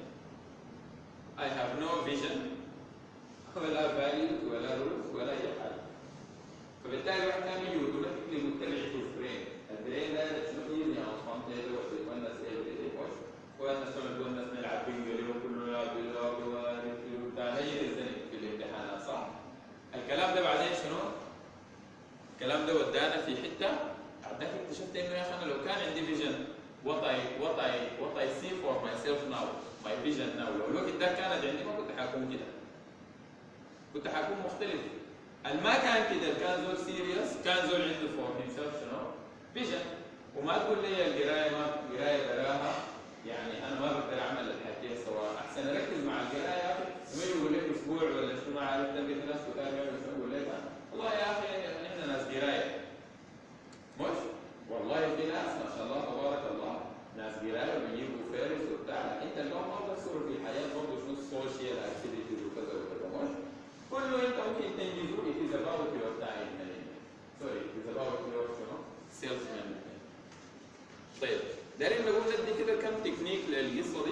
vision ولا values ولا rules ولا اي حاجه فبالتالي واحد ثاني يجي اوتوماتيكلي متبع في البرين البرين ده شنو يبني اصلا كده والناس والناس والناس نلعب بينجلي وكله يلعب بيلعب وبتاع هي الزنك في الامتحانات صح؟ الكلام ده بعدين شنو؟ الكلام ده ودانا في حته بعدين اكتشفت انه يا اخي انا لو كان عندي فيجن what I see for myself now my vision now لو الوقت ده كانت عندي ما كنت حكون كده كنت حكون مختلف ما كان كده كان زول سيريس كان زول عنده فور هيمسيلف شنو؟ فيجن وما تقول لي القرايه ما قرايه براها يعني انا ما بقدر اعمل الحاجتين سوا احسن اركز مع القرايه يا اخي ما يقول لك اسبوع ولا شو ما عارف تلقى ناس وتابع يقول لك والله يا اخي احنا ناس قرايه مش والله في ناس ما شاء الله تبارك الله ناس قرايه وبيجيبوا فارس وبتاع انت اليوم ما بتصور في الحياه برضه شنو السوشيال اكتيفيتيز وكذا وكذا مش كله انت ممكن تنجزه it is about your time management sorry it is about your self management طيب دايرين نقول ندي كده كم تكنيك للقصه دي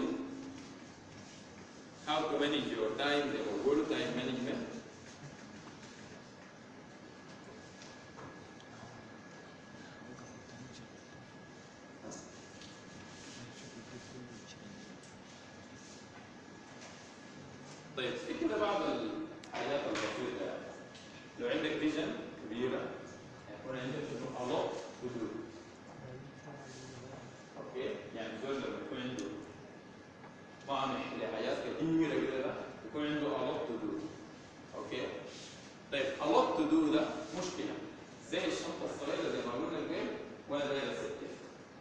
how to manage your time زي ما بقولوا time management طيب في كده بعض الحاجات البسيطه لو عندك فيجن كبيره هيكون عندك a lot to do اوكي يعني زول لما يكون عنده طامح لحاجات كثيره كده يكون عنده a lot to do اوكي طيب a lot to do ده مشكله زي الشنطه الصغيره زي ما قلنا الجيم وانا داير اسكت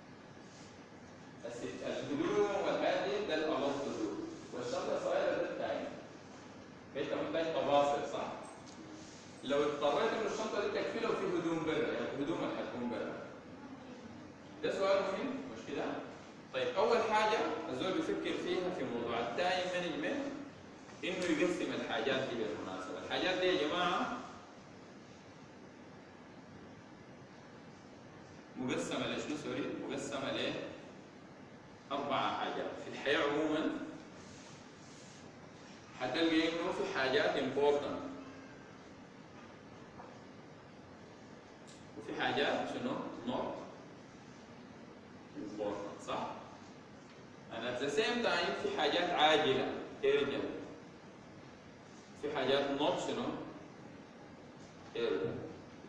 الهدوم والحاجات دي ده a lot to do والشنطه الصغيره ده التايم انت محتاج تواصل صح؟ لو اضطريت ان الشنطه دي تكفي لو في هدوم برا يعني هدومك هتكون برا ده سؤال مهم مش كده؟ طيب اول حاجه الزول بيفكر فيها في موضوع التايم مانجمنت انه يقسم الحاجات دي بالمناسبه، الحاجات دي يا جماعه مقسمه لشنو سوري؟ مقسمه ل 4 حاجات. في الحياه عموما حتلقى انه في حاجات important وفي حاجات شنو؟ not important صح؟ and at the same time في حاجات عاجله urgent في حاجات not شنو؟ urgent.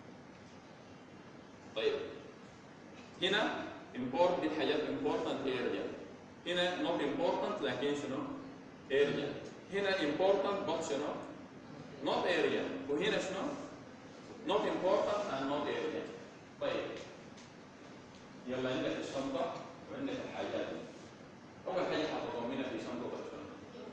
طيب هنا important دي الحاجات important urgent، هنا not important لكن شنو؟ urgent، هنا important but شنو؟ not urgent، وهنا شنو؟ not important and not urgent. طيب يلا عندك الشنطة وعندك الحاجات دي. أول حاجة حتضمنها في شنطتك شنو؟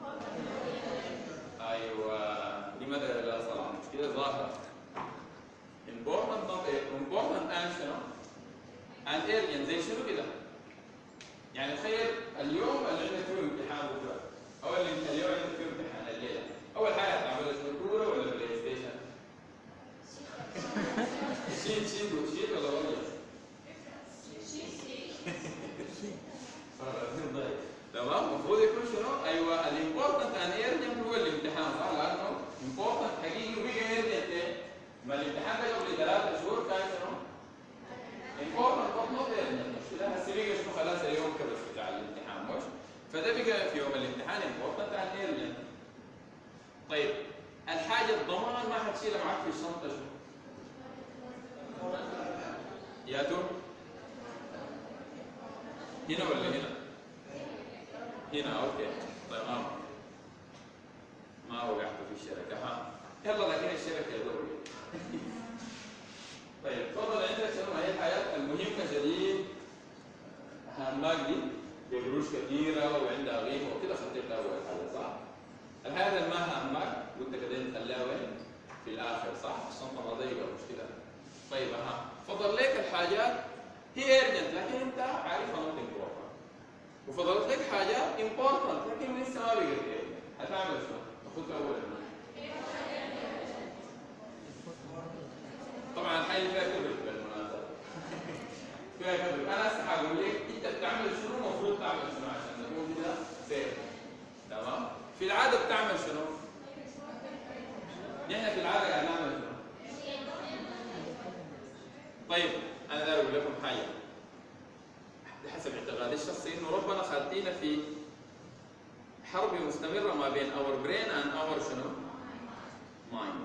أيوه لماذا لا صلاة؟ مش كده ظاهرة. important not important and شنو؟ and urgent زي شنو كده؟ يعني تخيل اليوم اللي عندك فيه امتحان بكرة أو اليوم عندك فيه امتحان الليلة، أول حاجة هتعملها شنو؟ كورة ولا بلاي ستيشن؟ شيت ولا ورقة؟ تمام؟ المفروض يكون شنو؟ ايوه الامبورتنت ان ايرجنت هو الامتحان صح؟ لانه امبورتنت حقيقي وبقى ايرجنت ايه؟ ما الامتحان ده قبل 3 شهور كان شنو؟ امبورتنت بس نوت ايرجنت، مش كده؟ هسه بقى شنو خلاص اليوم كبس بتاع الامتحان مش؟ فده بقى في يوم الامتحان امبورتنت ان ايرجنت. طيب الحاجة الضمان ما حتشيلها معاك في الشنطة شنو؟ يا تو هنا ولا هنا؟ هنا اوكي تمام. ما وقعت في الشركه ها يلا لكن الشركه يا دوري. طيب تفضل عندك شنو هي الحياه المهمه جديد هاماك دي بقروش كثيره وعندها قيمه وكده خطيتها اول حاجه صح؟ الحاجه اللي ما هاماك وانت كده نخليها وين؟ في الاخر صح؟ الشنطه ضيقه مش كده؟ طيب ها فضل لك الحاجات هي ارجنت لكن انت عارفها نوت امبورتنت، وفضلت لك حاجات امبورتنت لكن لسه ما بقت ارجنت، هتعمل شنو؟ تاخذها اول طبعا الحاجه فيها كبر بالمناسبه فيها كبر. انا هسه هقول لك انت بتعمل شنو المفروض تعمل شنو عشان نكون كده سيف. تمام؟ في العاده بتعمل شنو؟ نحن في العاده قاعد نعمل شنو؟ طيب انا داير اقول لكم حاجه بحسب اعتقادي الشخصي انه ربنا خالقينا في حرب مستمره ما بين اور برين اند اور شنو؟ مايند.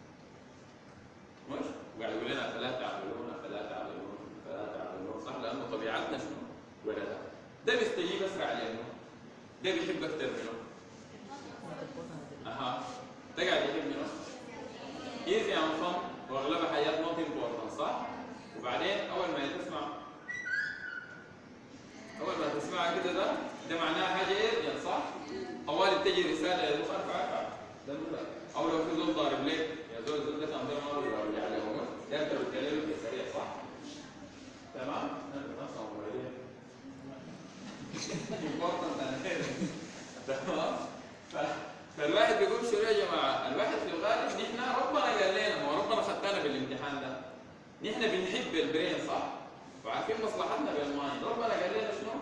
مش؟ وقاعد يقول لنا فلا تعقلون فلا تعقلون فلا تعقلون صح؟ لانه طبيعتنا شنو؟ ولدها. ده بيستجيب اسرع لانه ده بيحب اكثر منه. اها ده قاعد يحب منه. ايزي اند فن واغلبها حاجات نوت امبورتنت صح؟ وبعدين اول ما تسمعها كده ده معناها حاجه ايه صح؟ طوالي بتجي رساله يا زول ارفع ده او لو في زول ضارب لك يا زول ده كان ضرب مره ولا عليه هو ده انت بتكلمه سريع صح؟ تمام؟ تمام؟ فالواحد بيقول شنو يا جماعه؟ الواحد في الغالب نحن ربنا قال لنا ما ربنا خدنا بالامتحان ده نحن بنحب البرين صح؟ وعارفين مصلحتنا بالمايند، ربنا قال لنا شنو؟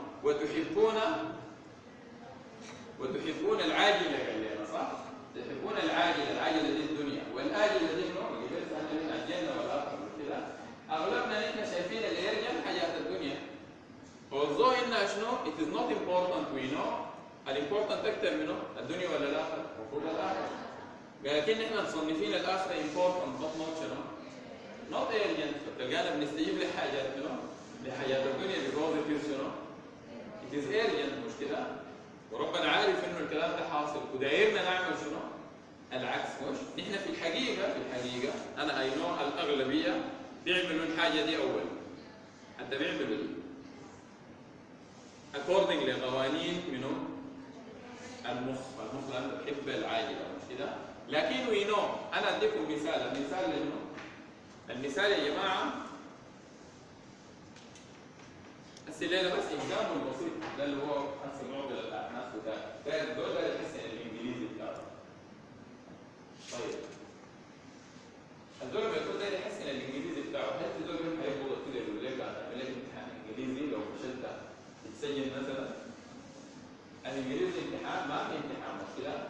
وتحبون العاجله قال لنا صح؟ تحبون العاجله دي الدنيا، والاجله دي شنو؟ قبل سنه الجنه والاخره كده اغلبنا نحن شايفين الارجل حاجات الدنيا. although انها شنو؟ it is not important we know الامبورتنت اكثر منه الدنيا ولا الاخره؟ المفروض الاخره. لكن نحن مصنفين الاخره important but not شنو؟ not urgent. فتلقانا بنستجيب لحاجات شنو؟ لحياه الدنيا because it is شنو؟ it is urgent مش كده؟ وربنا عارف انه الكلام ده حاصل ودايرنا نعمل شنو؟ العكس مش؟ نحن في الحقيقه انا اي نو الاغلبيه بيعملوا الحاجه دي اول. حتى بيعملوا according لقوانين منه المخ لانه بحب العاجله مش كده؟ لكن وي نو انا اديكم المثال لانه المثال يا جماعه هسه الليله بس اكزامبل بسيط ده اللي هو هسه معضله بتاع الناس ده الدول ده يحسن الانجليزي بتاعه. طيب الدول لما يكون ده يحسن الانجليزي بتاعه هل في دول هيقول كده يقول لك هتعمل لك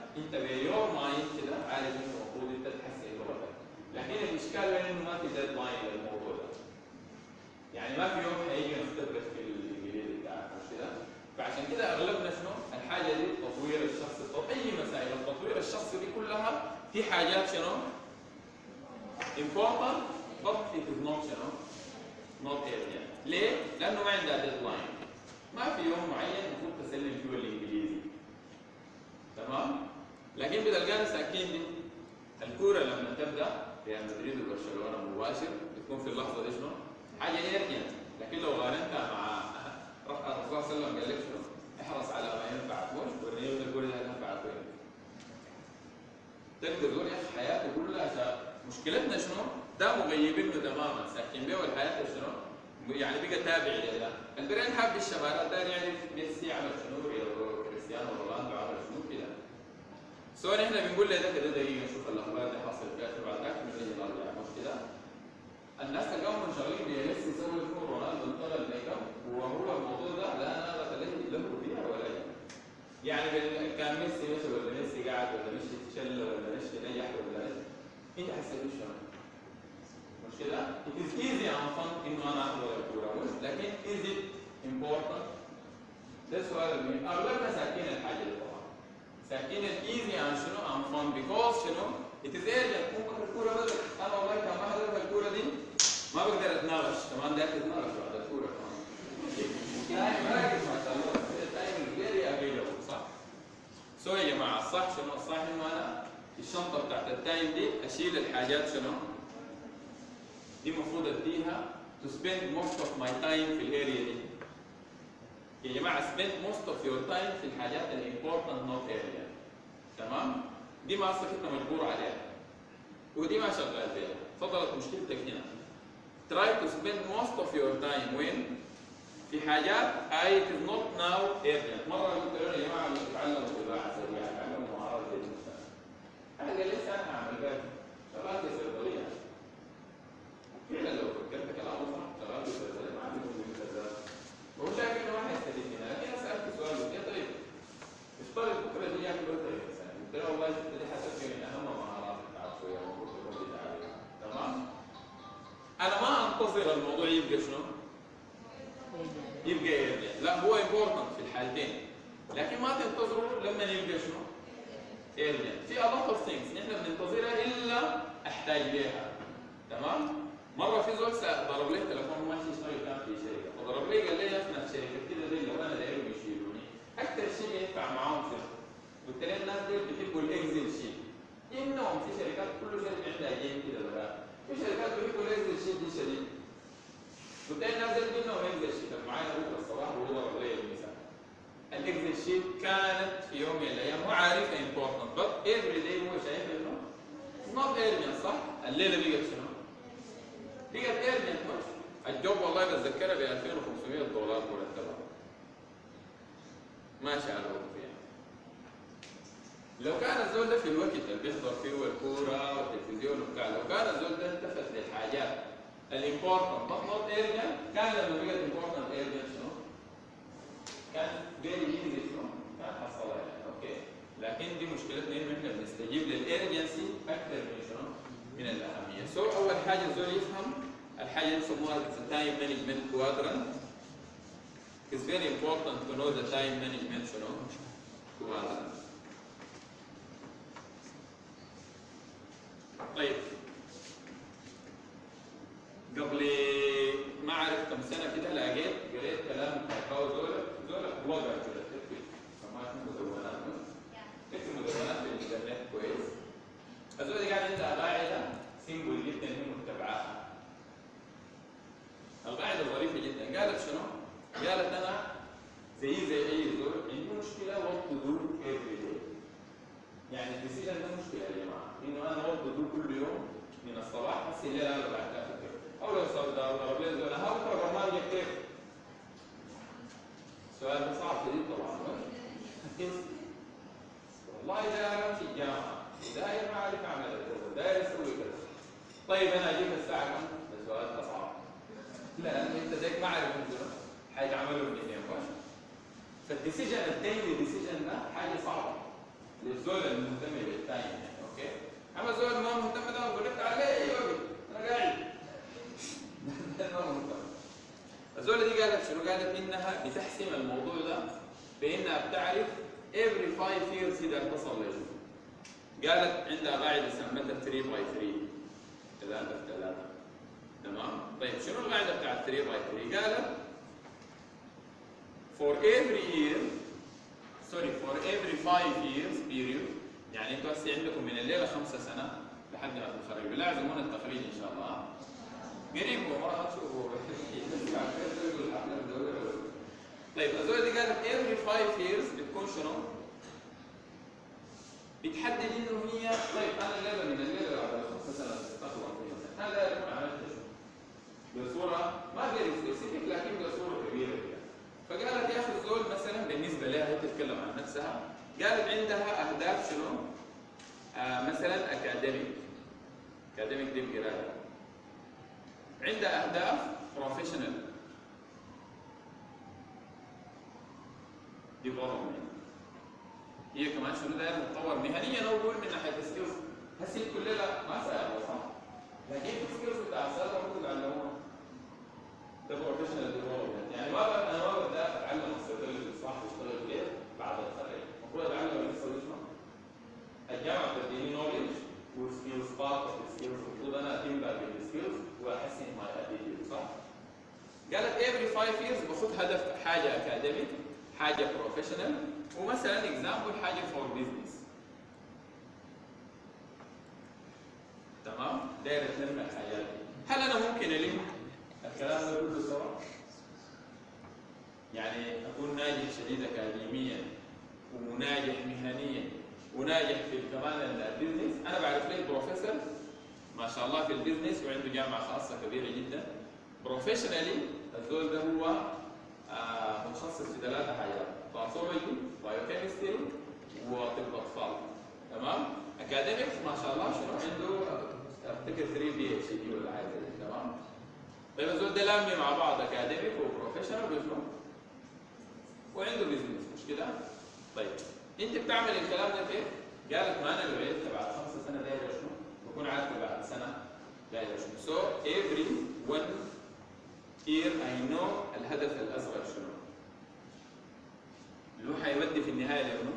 انت بيور مايند كده عارف انه المفروض انت تحسن لغتك، لكن الاشكال وين انه ما في ديدلاين للموضوع ده. يعني ما في يوم هيجي نختبرك في الانجليزي بتاعك مش كده؟ فعشان كده اغلبنا شنو؟ الحاجه دي تطوير الشخصي، اي مسائل التطوير الشخصي دي كلها في حاجات شنو؟ important but it is not شنو؟ not urgent. ليه؟ لانه ما عندها ديدلاين. ما في يوم معين المفروض تسلم فيه الانجليزي. تمام؟ لكن بتلقانا ساكين دي الكوره لما تبدا ريال مدريد وبرشلونه مباشر بتكون في اللحظه دي شنو؟ حاجه urgent، لكن لو قارنتها مع الرسول صلى الله عليه وسلم قال لك شنو؟ احرص على ما ينفعك مش وريني الكوره دي هتنفعك وين. تقدر تقول يا اخي حياته كلها مشكلتنا شنو؟ ده مغيبينه تماما ساكن بيه والحياه شنو؟ يعني بقى تابع لله. البرين حاب الشمالات ده يعرف ميسي عمل شنو؟ كريستيانو رونالدو عمل شنو كده. سو نحن بنقول له ده كده دقيقه نشوف الاخبار اللي حصل فيها شو بعد ذاك بنيجي نرجع مش كده. الناس تلقاهم منشغلين بميسي يسوي شنو رونالدو انطلق لكم وهو الموضوع ده لا نابة له فيها ولا شيء. يعني كان ميسي مشي ولا ميسي قاعد ولا مشي تشل ولا مشي نجح ولا نجح. انت حسيت شنو؟ مش كده؟ It is easy and fun انه انا احضر الكوره مش، لكن is it important؟ ده السؤال المهم. اغلبنا ساكين الحاجه دي طبعا. ساكين الايزي and شنو؟ and fun because شنو؟ It is urgent. ممكن الكوره بدل انا والله كان ما احضر الكوره دي ما بقدر اتناقش، كمان ده اتناقش بعد الكوره كمان. يعني مراكز ما شاء الله التايم فيري افيلبل صح؟ سو يا جماعه الصح شنو؟ الصح انه انا الشنطه بتاعت التايم دي اشيل الحاجات شنو؟ دي المفروض اديها to spend most of my time في الاريا دي. يا جماعه spend most of your time في الحاجات الامبورتنت not area. تمام؟ دي ما اصلك انت مجبور عليها. ودي ما شغال فيها، فضلت مشكلتك هنا. Try to spend most of your time when في حاجات it is not now urgent. مرة قلت لهم يا جماعة اللي بتعلموا طباعة سريعة، تعلموا مهارات زي المثال. أنا قال لي أنا هعمل كده، شغال في صيدلية. فعلا لو فكرت كلامه صح، شغال في صيدلية ما عندي مشكلة كذا. هو شايف إنه ما حيستفيد منها، لكن أنا سألت سؤال قلت له طيب افترض بكرة دي ياكل طيب مثلا، قلت له والله دي حسب من أهم مهارات التعاطفية المفروض تكون بتعلمها، تمام؟ أنا ما أنتظر الموضوع يبقى شنو؟ يبقى urgent. لا هو important في الحالتين، لكن ما تنتظروا لما يبقى شنو؟ urgent. في a lot of things نحن بننتظرها إلا أحتاج لها، تمام؟ مرة في زول ضرب لي تليفون ماشي يشتغل كان في شركة، فضرب لي قال لي يا أخي في شركة كده زي لو أنا دايرهم يشيلوني، أكثر شيء ينفع معاهم شنو؟ قلت له الناس دي بيحبوا الإكزل شيت. إنهم في شركات كل شركة عندها جيم كده بقى، في شركات بيحبوا الإكزل شيت دي شديد. قلت له الناس دي منهم إكزل شيت، معايا بكرة الصباح وهو ضرب لي المثال. الإكزل شيت كانت في يوم من الأيام هو عارفها important but every day هو شايف إنه not urgent صح؟ الليلة بقت شنو؟ بقت urgent مش؟ الجوب والله بتذكرها ب $2500 مرتبة. ما شاء الله فيها. لو كان الزول ده في الوقت اللي بيحضر فيه الكورة والتلفزيون وبتاع، لو كان الزول ده التفت للحاجات الامبورتنت not urgent، كان لما بقت important urgent شنو؟ كان very easy شنو؟ كان حصلها يعني اوكي. لكن دي مشكلتنا انه احنا بنستجيب للارجنسي اكثر من شنو؟ من الاهميه. سو اول حاجه الزول يفهم الحاجه اللي بيسموها time management quadrant. It's very important to know the time management شنو؟ quadrant. طيب قبل ما اعرف كم سنه كده قريت كلام بتاع زول بلوجر كده سماه مدونات اكتب مدونات في الانترنت كويس. الزول قاعد عندها قاعده سيمبل جدا هي متبعاها. القاعده ظريفه جدا، قالت شنو؟ قالت انا زي اي زول عندي مشكله وقت دو افري داي. يعني الديسيجن ده مشكله يا جماعه، انه انا وقت دو كل يوم من الصباح بس الليل انا بعد كده او لو ضرب لي زول ها بكره برنامجك كيف؟ السؤال صعب شديد طبعا. والله داير امشي الجامعه، داير ما اعرف اعمل كذا، داير اسوي كذا. طيب انا اجيب الساعه كم؟ ده سؤال اصعب. لان انت زيك ما اعرف انت حيتعملوا الاثنين مش؟ فالديسيجن الديلي ديسيجن ده حاجه صعبه. للزول المهتم بالتايم يعني اوكي. اما الزول ما مهتم ده بقول لك تعال لي وقت انا قاعد ما مهتم. الزول دي قالت شنو؟ قالت انها بتحسم الموضوع ده بانها بتعرف every 5 years اذا تصل لشنو. قالت عندها قاعده سمتها 3 باي 3 3 في 3 تمام. طيب شنو القاعده بتاعت 3 باي 3؟ قالت for every 5 years period، يعني انتوا هسه عندكم من الليله 5 سنة لحد ما تتخرجوا. لا يعزمونا التخريج ان شاء الله قريب ومره هتشوفوا. طيب الزول دي قالت every 5 years بتكون شنو؟ بتحدد انه هي طيب انا الليله من الليله بعد 5 سنوات تقريبا فيها انا لا يكون عملت شنو؟ بصوره ما غير سبيسيفيك لكن بصوره كبيره يعني. فقالت يا اخي الزول مثلا بالنسبه لها هي بتتكلم عن نفسها، قالت عندها اهداف شنو؟ مثلا اكاديميك دي القرايه. عندها اهداف بروفيشنال ديفلوبمنت، هي كمان شنو داير تتطور مهنيا او نقول من ناحيه سكيلز. هسه كلنا ما سالوا صح؟ لكن السكيلز بتاع السالفه المفروض يعلموها. ده بروفيشنال ديفلوبمنت، يعني انا ما ببدا اتعلم الصيدلي الصح واشتغل كيف بعد التخرج، المفروض اتعلم لسه شنو؟ الجامعه بتديني نولج وسكيلز بارت اوف السكيلز، المفروض انا اتمبر بالسكيلز واحسن ماي اتيتيود صح؟ قالت every 5 years باخذ هدف حاجه اكاديميك، حاجه بروفيشنال، ومثلا اكزامبل حاجه فور بزنس. تمام؟ دايره تنمي الحاجات دي. هل انا ممكن الم الكلام ده كله سوا؟ يعني اكون ناجح شديد اكاديميا ومناجح مهنيا وناجح في كمان البزنس. انا بعرف لي بروفيسور ما شاء الله في البزنس وعنده جامعه خاصه كبيره جدا. بروفيشنالي الزول ده هو متخصص في 3 حاجات: باثولوجي، بايوكيمستري، وطب اطفال. تمام؟ اكاديميكس ما شاء الله شنو عنده افتكر 3 PhD ولا حاجه زي كده. تمام؟ طيب الزول ده لامي مع بعض اكاديميك وبروفيشنال وشنو؟ وعنده بزنس مش كده؟ طيب انت بتعمل الكلام ده كيف؟ قالت ما انا لو عرفت بعد 5 سنين دايره شنو؟ بكون عارف بعد سنه دايره شنو. So every 1 year I know الهدف الاصغر شنو؟ اللي هو حيودي في النهايه لمنو؟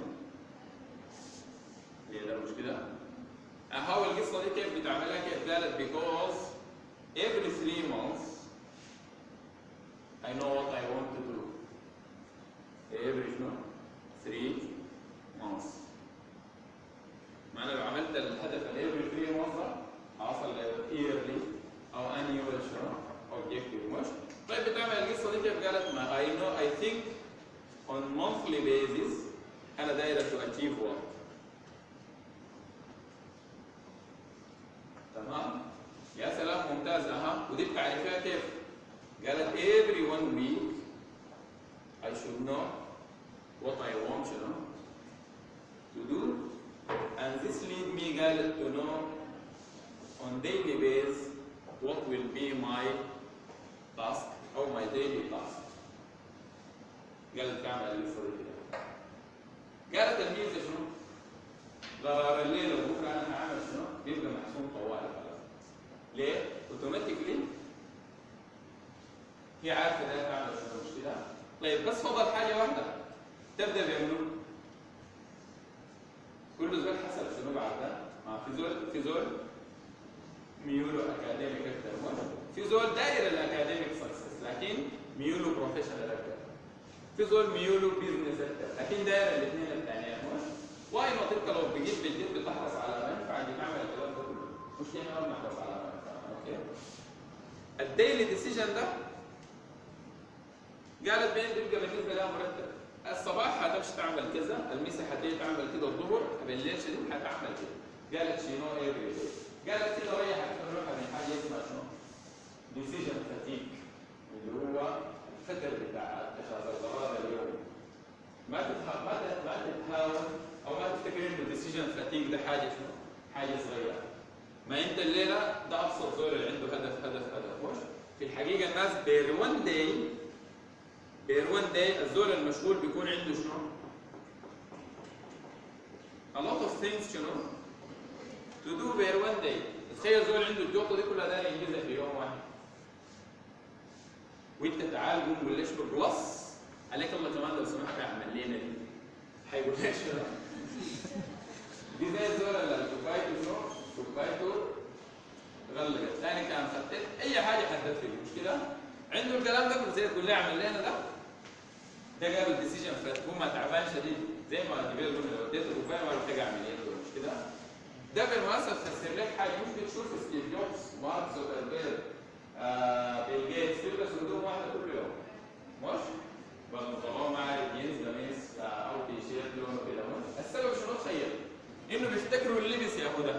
ده مش كده؟ هو القصه دي كيف بتعملها؟ كيف؟ قالت because every 3 months I know what I want to do. every شنو؟ 3 months. ما انا لو عملت الهدف ال every 3 months هوصل ل yearly او annual شنو؟ objective مش؟ طيب بتعمل القصه دي كيف؟ قالت ما I know I think on monthly basis انا دايره to achieve what؟ تمام؟ يا سلام ممتاز. ودي بتعرفيها كيف؟ قالت every 1 week I should know what I want to do, and this lead me قالت to know on daily basis what will be my task or my daily task. قالت تعمل اللي صار كده. قالت الميزه شنو؟ قرار الليل وبكره انا هعمل شنو؟ بيبقى محسوم طوالي خلاص. ليه؟ اوتوماتيكلي هي عارفه ده تعمل شنو مش كده؟ طيب بس فضل حاجه واحده تبدا بمنو؟ كل زول حسب شنو بعد ده؟ في زول ميولو اكاديميك اكثر، في زول داير الاكاديميك سكسس لكن ميولو بروفيشنال اكثر، في زول ميولو بزنس اكثر لكن داير الاثنين الثانيين. واي ما تبقى لو بجد بالجد بتحرص على ما ينفع عندي تعمل الكلام ده كله، مش يعني ما بنحرص على ما ينفع. اوكي؟ الديلي ديسيجن ده قالت بين بيبقى بالنسبه لها مرتب. الصباح هتمشي تعمل كذا، المسا حتيجي تعمل كده، الظهر بالليل شديد هتعمل كده. قالت شنو ايفري داي. قالت كده وهي حتروح من حاجه اسمها شنو؟ ديسيجن فاتيك، اللي هو الفتر بتاع اتخاذ القرار اليومي. ما تتهاون او ما تفتكر انه ديسيجن فاتيك ده حاجه شنو؟ حاجه صغيره. ما انت الليله ده ابسط زول اللي عنده هدف وش؟ في الحقيقه الناس بير 1 داي الزول المشغول بيكون عنده شنو؟ a lot of things شنو to do per one day. تخيل زول عنده الجوطه دي كلها داير ينجزها في يوم واحد. وانت تعال قوم ولا اشرب بلس عليك الله كمان لو سمحت اعمل لنا دي. حيقول لك شنو؟ دي زي الزول اللي كوبايته شنو؟ كوبايته غلقت، ثاني كان خطيت اي حاجه حدث فيه مش كده؟ عنده الكلام ده كله زي تقول لي اعمل لنا ده. ده قابل ديسيجن فهو تعبان شديد زي ما جبال قلنا لو اديته كوبايه ما بتلقى عمليه مش كده؟ ده بالمناسبه تفسر لك حاجه ممكن تشوف ستيف جوبز، مارك زوكربيرج، بيل جيتس بيلبسوا هدوم واحده كل يوم. مش؟ بنطلون ما عارف جينز قميص او تي شيرت لونه كده مش؟ السبب شنو تخيل؟ انه بيفتكروا اللبس يا هدى.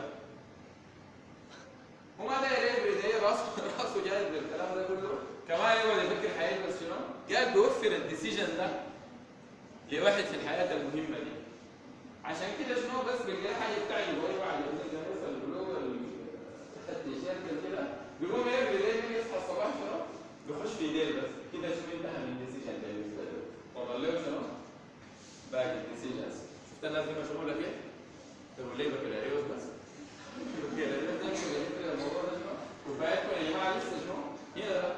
هو ما داير يبرد ايه راسه جاهز بالكلام ده كله، كمان يقعد يفكر حيلبس شنو؟ قاعد بيوفر الديسيجن ده لواحد في الحياه المهمه دي. عشان كده شنو بس بيلاقي حاجه بتعجبه هو بعد القميص البلوغ التيشيرت كده بيقوم يبرد ايه يصحى الصباح شنو؟ بيخش في ديل بس كده شنو انتهى من الديسيجن ده بالنسبه له. فضل له شنو؟ باقي الديسيجنز. شفت الناس دي مشغوله كيف؟ تقول لي بكره عيوز بس. كده ده الموضوع ده شنو؟ كوبايتكم يا جماعه لسه شنو؟ هنا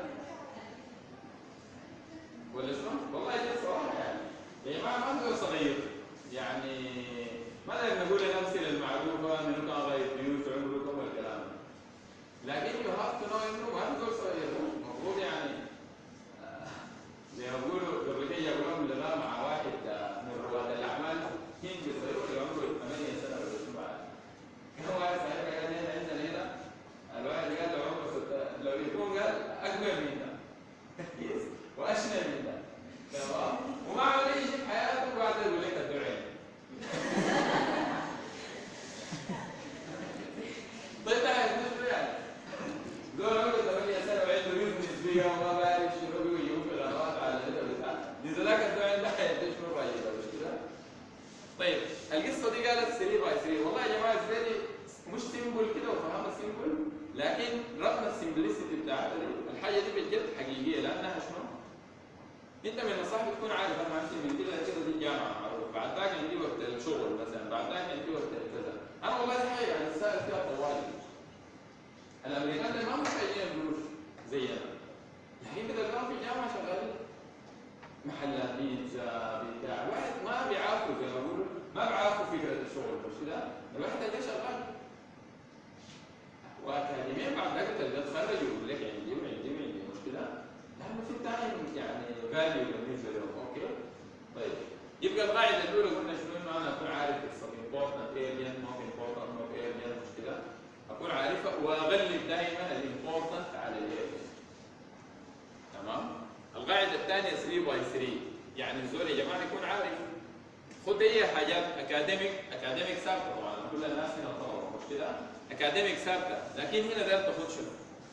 ولا شنو؟ والله دي صراحه يعني يا جماعه ما نقول صغير يعني ما نقدر نقول الامثله المعروفه انه كان غايب بيوت عمره كم والكلام ده. لكن يو هاف تو نو انه ما نقول صغير المفروض يعني زي ما بيقولوا الرجال يقولون لنا مع واحد من رواد الاعمال هندي صغير اللي عمره 8 سنه ولا شو بعد. كان واحد صاحبي قال لنا عندنا هنا الواحد قال له عمره لو يكون قال اكبر منا واشنع منا تمام وما عمل اي شيء في حياته وبعد يقول لك الدعاء. طيب تعال نشوف يعني دول عمره 8 سنه وعنده بيزنس بيها وما بعرف شنو بيجيبوا في الامارات على البتاع دي ذاك الدعاء ده حيدشوا الراجل مش كده؟ طيب القصه دي قالت 3 باي 3 والله يا جماعه زي مش سيمبل كده وفهمها سيمبل لكن رغم السمبلسيتي بتاعتها دي الحاجه دي بجد حقيقيه لانها شنو؟ انت من الصح بتكون عارف انا ماشي من كده كده دي الجامعه معروف بعد ذاك عندي وقت الشغل مثلا بعد ذاك عندي وقت كذا انا والله دي حاجه يعني سائل فيها طوالي الامريكان دول ما محتاجين فلوس زينا لكن بتلقاهم في الجامعه شغالين محلات بيتزا بتاع واحد ما بيعرفوا زي ما بيقولوا ما بيعرفوا فكره الشغل مش كده الواحد ده شغال واكاديميا بعد ذاك تلقى تخرج ويقول لك عندي مش كده لانه في الثاني يعني فاليو بالنسبه لهم اوكي طيب يبقى القاعده الاولى قلنا شنو انه انا اكون عارف الامبورتنت اريا نوت امبورتنت نوت اريا مش كده اكون عارفها واغلب دائما الامبورتنت على الاريا تمام القاعده الثانيه 3 باي 3 يعني الزول يا جماعه يكون عارف خد اي حاجات اكاديميك ثابته طبعا كل الناس هنا طلبه مش كده اكاديميك ثابته لكن هنا داير تاخد شنو؟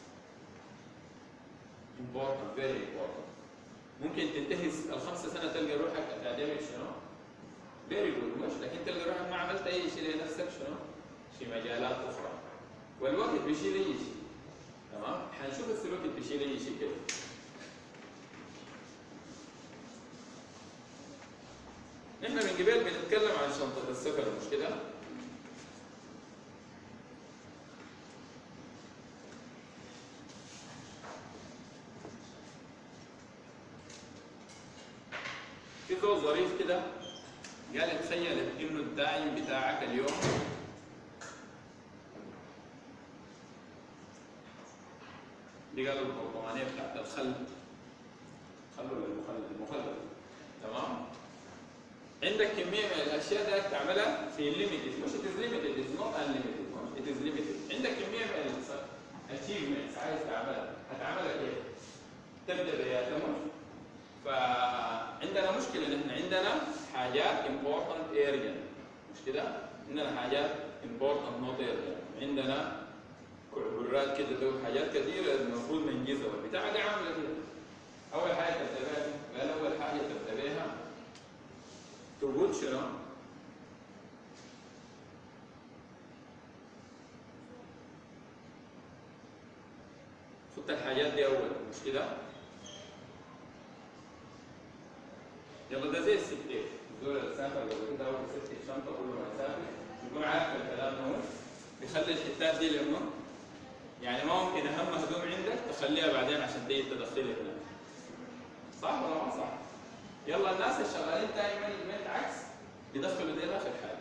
important very important ممكن تنتهي ال5 سنه تلقى روحك اكاديميك شنو؟ very good مش لكن تلقى روحك ما عملت اي شيء لنفسك شنو؟ في مجالات اخرى والوقت بيشيل اي شيء تمام؟ حنشوف السلوك بيشيل اي شيء كده نحن من قبل بنتكلم عن شنطه السفر مش كده؟ في زول ظريف كده قال تخيل انه الداعم بتاعك اليوم دي قالوا البرطمانيه بتاعت الخل ولا المخلل تمام عندك كميه من الاشياء دي تعملها في ليميتد مش اتز ليميتد اتز نوت انليميتد اتز ليميتد عندك كميه من الاتشيفمنتس عايز تعملها هتعملها كيف؟ تبدا بيها تمام فعندنا مشكله ان احنا عندنا حاجات important area مش كده؟ عندنا حاجات important not area عندنا كعبرات كده دول حاجات كثيره المفروض ننجزها والبتاع دي عامله كده اول حاجه تبدا قال اول حاجه تبدا بها تقول شنو؟ خد الحاجات دي اول مش كده؟ يلا ده زي الستات دول اللي سافر قبل كده اول ست الشنطه كل ما يسافر عارف الكلام ده بيخلي الحتات دي لما يعني ما ممكن اهم هدوم عندك تخليها بعدين عشان تيجي تدخلها هنا. صح ولا ما صح؟ يلا الناس اللي شغالين دائما المنت عكس بيدخلوا دي اخر حاجه.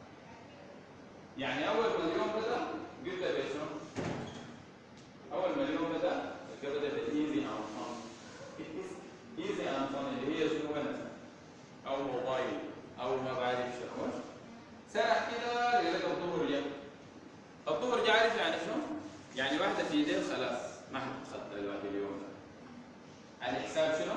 يعني اول ما اليوم بدا بشنو؟ اول ما اليوم بدا بايزي اند فن. ايزي اند فن اللي هي شنو ونسه او موبايل او ما بعرف شنو. سرح كده لقيت الظهر جاء. الظهر جاء عارف يعني شنو؟ يعني واحده في ايدين خلاص ما حتتخطى الوقت اليوم ده. على حساب شنو؟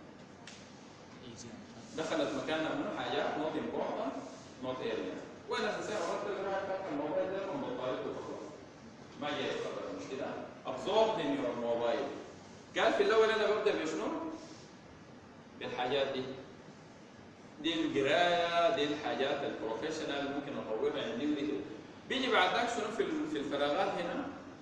دخلت مكانها منه حاجات نوت امبورتنت نوت اريا. وانا اساسا قلت له راح افتح الموبايل ده من بطاريته تخلص. ما جاي خبر مش كده؟ ابسورد من يور موبايل. قال في الاول انا ببدا بشنو؟ بالحاجات دي. دي القرايه، دي الحاجات البروفيشنال ممكن اطورها عندي ودي كده. بيجي بعد ذاك شنو في الفراغات هنا؟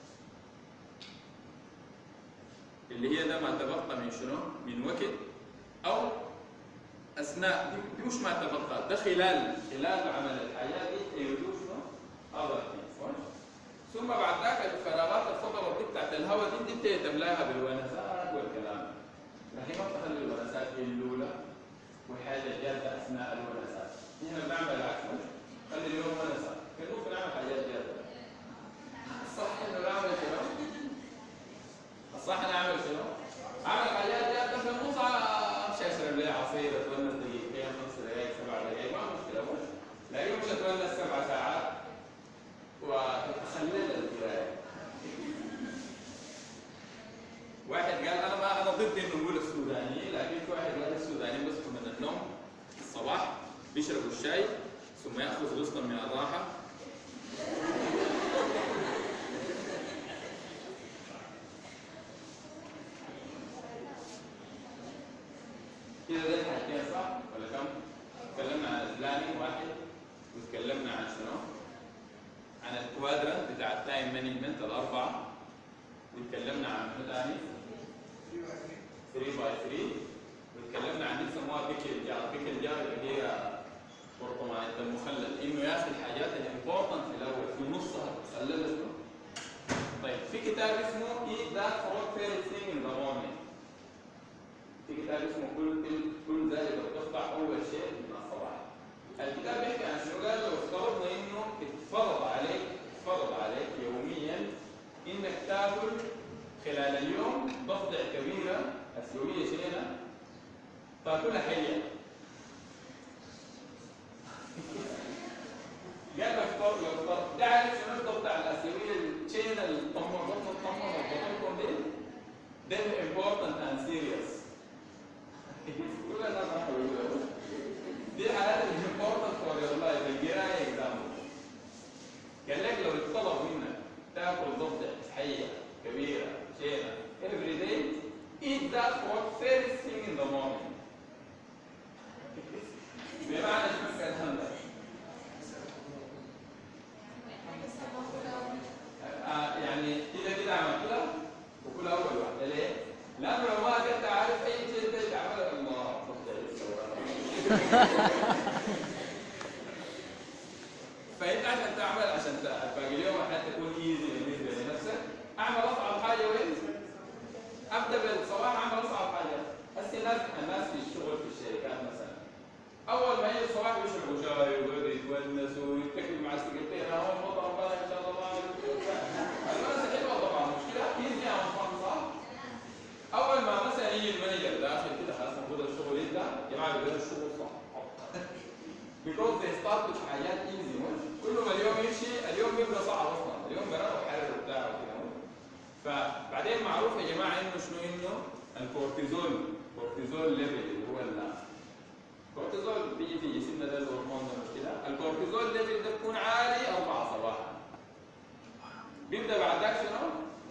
اللي هي ده ما تبقى من شنو؟ من وقت او اثناء دي مش ما تبقى، ده خلال عمل الحياه دي يودوا شنو؟ اذر ثينجز. ثم بعد ذاك الفراغات الفضلات دي بتاعت الهواء دي بتبدا تملاها بالونسات والكلام. لكن ما تخلي الونسات هي الاولى وحاجه جاده اثناء الونسات. هنا بنعمل العكس، خلي اليوم ونسه، كان ممكن نعمل حاجات جاده. الصح انه نعمل شنو؟ الصح نعمل شنو؟ اعمل حاجات جاده في النص امشي اشرب لي عصير اتونس دقيقتين 5 دقائق 7 دقائق ما مشكله مش؟ لا يمكن اتونس 7 ساعات وتتخلل القرايه. واحد قال انا ضد انه نقول السوداني، لكن في واحد قال السوداني بيصحوا من النوم الصباح بيشربوا الشاي ثم ياخذ غصنا من الراحه كده. ده الحاجتين صح ولا كم؟ تكلمنا عن البلاننج واحد وتكلمنا عن شنو؟ عن الكوادرنت بتاع التايم مانجمنت الاربعه وتكلمنا عن شنو ثاني؟ 3 باي 3 وتكلمنا عن اللي بيسموها بيكل جار. بيكل جار اللي هي برطمانة المخلل، انه ياخذ الحاجات الامبورتنت في الاول في نصها تخللها شنو؟ طيب في كتاب اسمه Eat That Frog First Thing in the Morning. في كتاب اسمه كل ذلك بتقطع اول شيء من الصباح. الكتاب بيحكي عن شنو؟ قال لو افترضنا انه اتفرض عليك يوميا انك تاكل خلال اليوم ضفدع كبيره اسيويه شينه تاكلها حيه. قال لو افترض ده عارف شنو الضفدع الاسيويه الشينه الطمر بطنكم دي؟ ده important and serious. كل الناس راح يقولوا دي الحالات الامبورتنت فور يور لايف. القرايه اكزامبل قال لك لو اتطلب منك تاكل ضفدع حيه كبيره شينه every day eat that for first thing in the morning. بمعنى شنو الكلام ده؟ يعني كده عملتها وكل اول واحده ليه؟ لانه لو ما كنت عارف اي شيء انت تعمله الله فانت عشان تعمل عشان باقي اليوم حتى تكون ايزي بالنسبه لنفسك اعمل اصعب حاجه وين؟ ابدا بالصباح اعمل اصعب حاجه. هسه الناس في الشغل في الشركات مثلا اول ما يجي الصباح بيشربوا شاي ويقعدوا يتونسوا ويتكلموا مع السكرتيره هو الموضوع امبارح ان شاء الله ما اعرف الونسه حلوه طبعا مش كده ايزي او فن صح؟ اول ما مثلا يجي المانجر داخل كده خلاص المفروض الشغل يبدا يا جماعه بيبدا الشغل صح because they start with حاجات ايزي كل ما اليوم يمشي اليوم بيبدا صعب اصلا اليوم بيروح حرر وبتاع وكده. فبعدين معروف يا جماعه انه شنو انه الكورتيزول ليفل اللي هو الكورتيزول بيجي في جسمنا ده الهرمون ده مش كده؟ الكورتيزول ليفل ده بيكون عالي 4 صباحا. بيبدا بعد ذاك شنو؟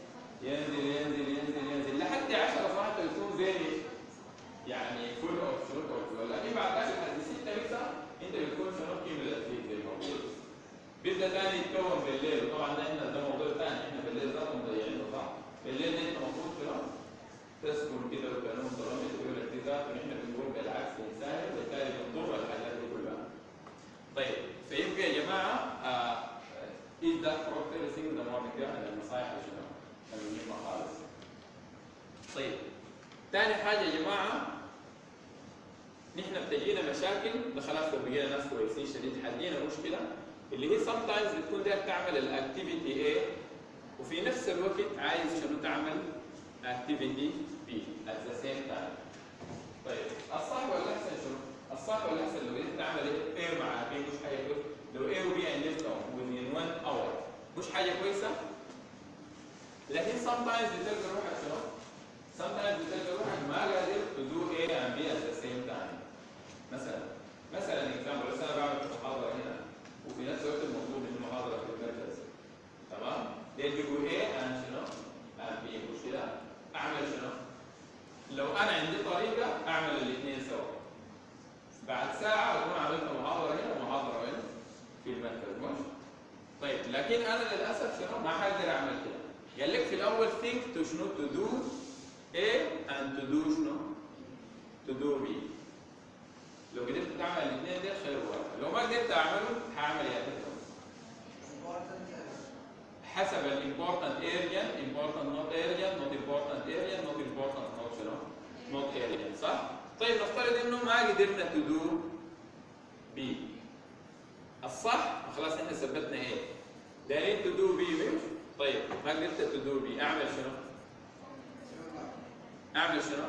ينزل لحد 10 صباحا يكون فيري يعني فول اوف كورتيزول. لكن بعد ذاك لحد 6 9 انت بتكون شنو كيميلاتيف زي ما بقول. بيبدا ثاني يتكون بالليل وطبعا ده موضوع ثاني احنا بالليل ذاته مضيعينه صح؟ بالليل انت المفروض شنو؟ تسكن كده وكانون ضرامي تقول الارتزاق ونحن بنقول بالعكس انساني وبالتالي بنضر الحاجات دي كلها. طيب فيبقى يا جماعه eat that frog first thing in the morning ده من النصائح شنو؟ المهمه خالص. طيب ثاني حاجه يا جماعه، نحن بتجينا مشاكل ده خلاص لو بقينا ناس كويسين شديد حلينا مشكله اللي هي sometimes بتكون داير تعمل الاكتيفيتي A وفي نفس الوقت عايز شنو تعمل اكتيفيتي B at the same time. طيب الصح ولا الاحسن شنو؟ الصح ولا الاحسن لو قدرت تعمل A مع B مش حاجه كويسه؟ لو A و B عندك within 1 hour مش حاجه كويسه؟ لكن sometimes بتلقى روحك شنو؟ sometimes بتلقى روحك ما قادر to do A and B at the same time. مثلا example بس انا بعمل محاضره هنا وفي نفس الوقت المطلوب مني محاضره في المركز، تمام؟ ديل بيقول A and شنو؟ and B مش كده؟ اعمل شنو؟ لو انا عندي طريقه اعمل الاثنين سوا. بعد ساعه اكون عملت محاضره هنا ومحاضره هنا في المركز مش؟ طيب لكن انا للاسف شنو؟ ما حقدر اعمل كده. قال لك في الاول think to شنو؟ to do A and to do شنو؟ to do B. لو قدرت تعمل الاثنين دول خير وبركه، لو ما قدرت اعمله هعمل يا ترى حسب الامبورتنت اريا، important not area، not important area، not important not شنو؟ not area، صح؟ طيب نفترض انه ما قدرنا to do B. الصح خلاص احنا ثبتنا ايه؟ دايرين to do B مش؟ طيب ما قدرت to do B اعمل شنو؟ اعمل شنو؟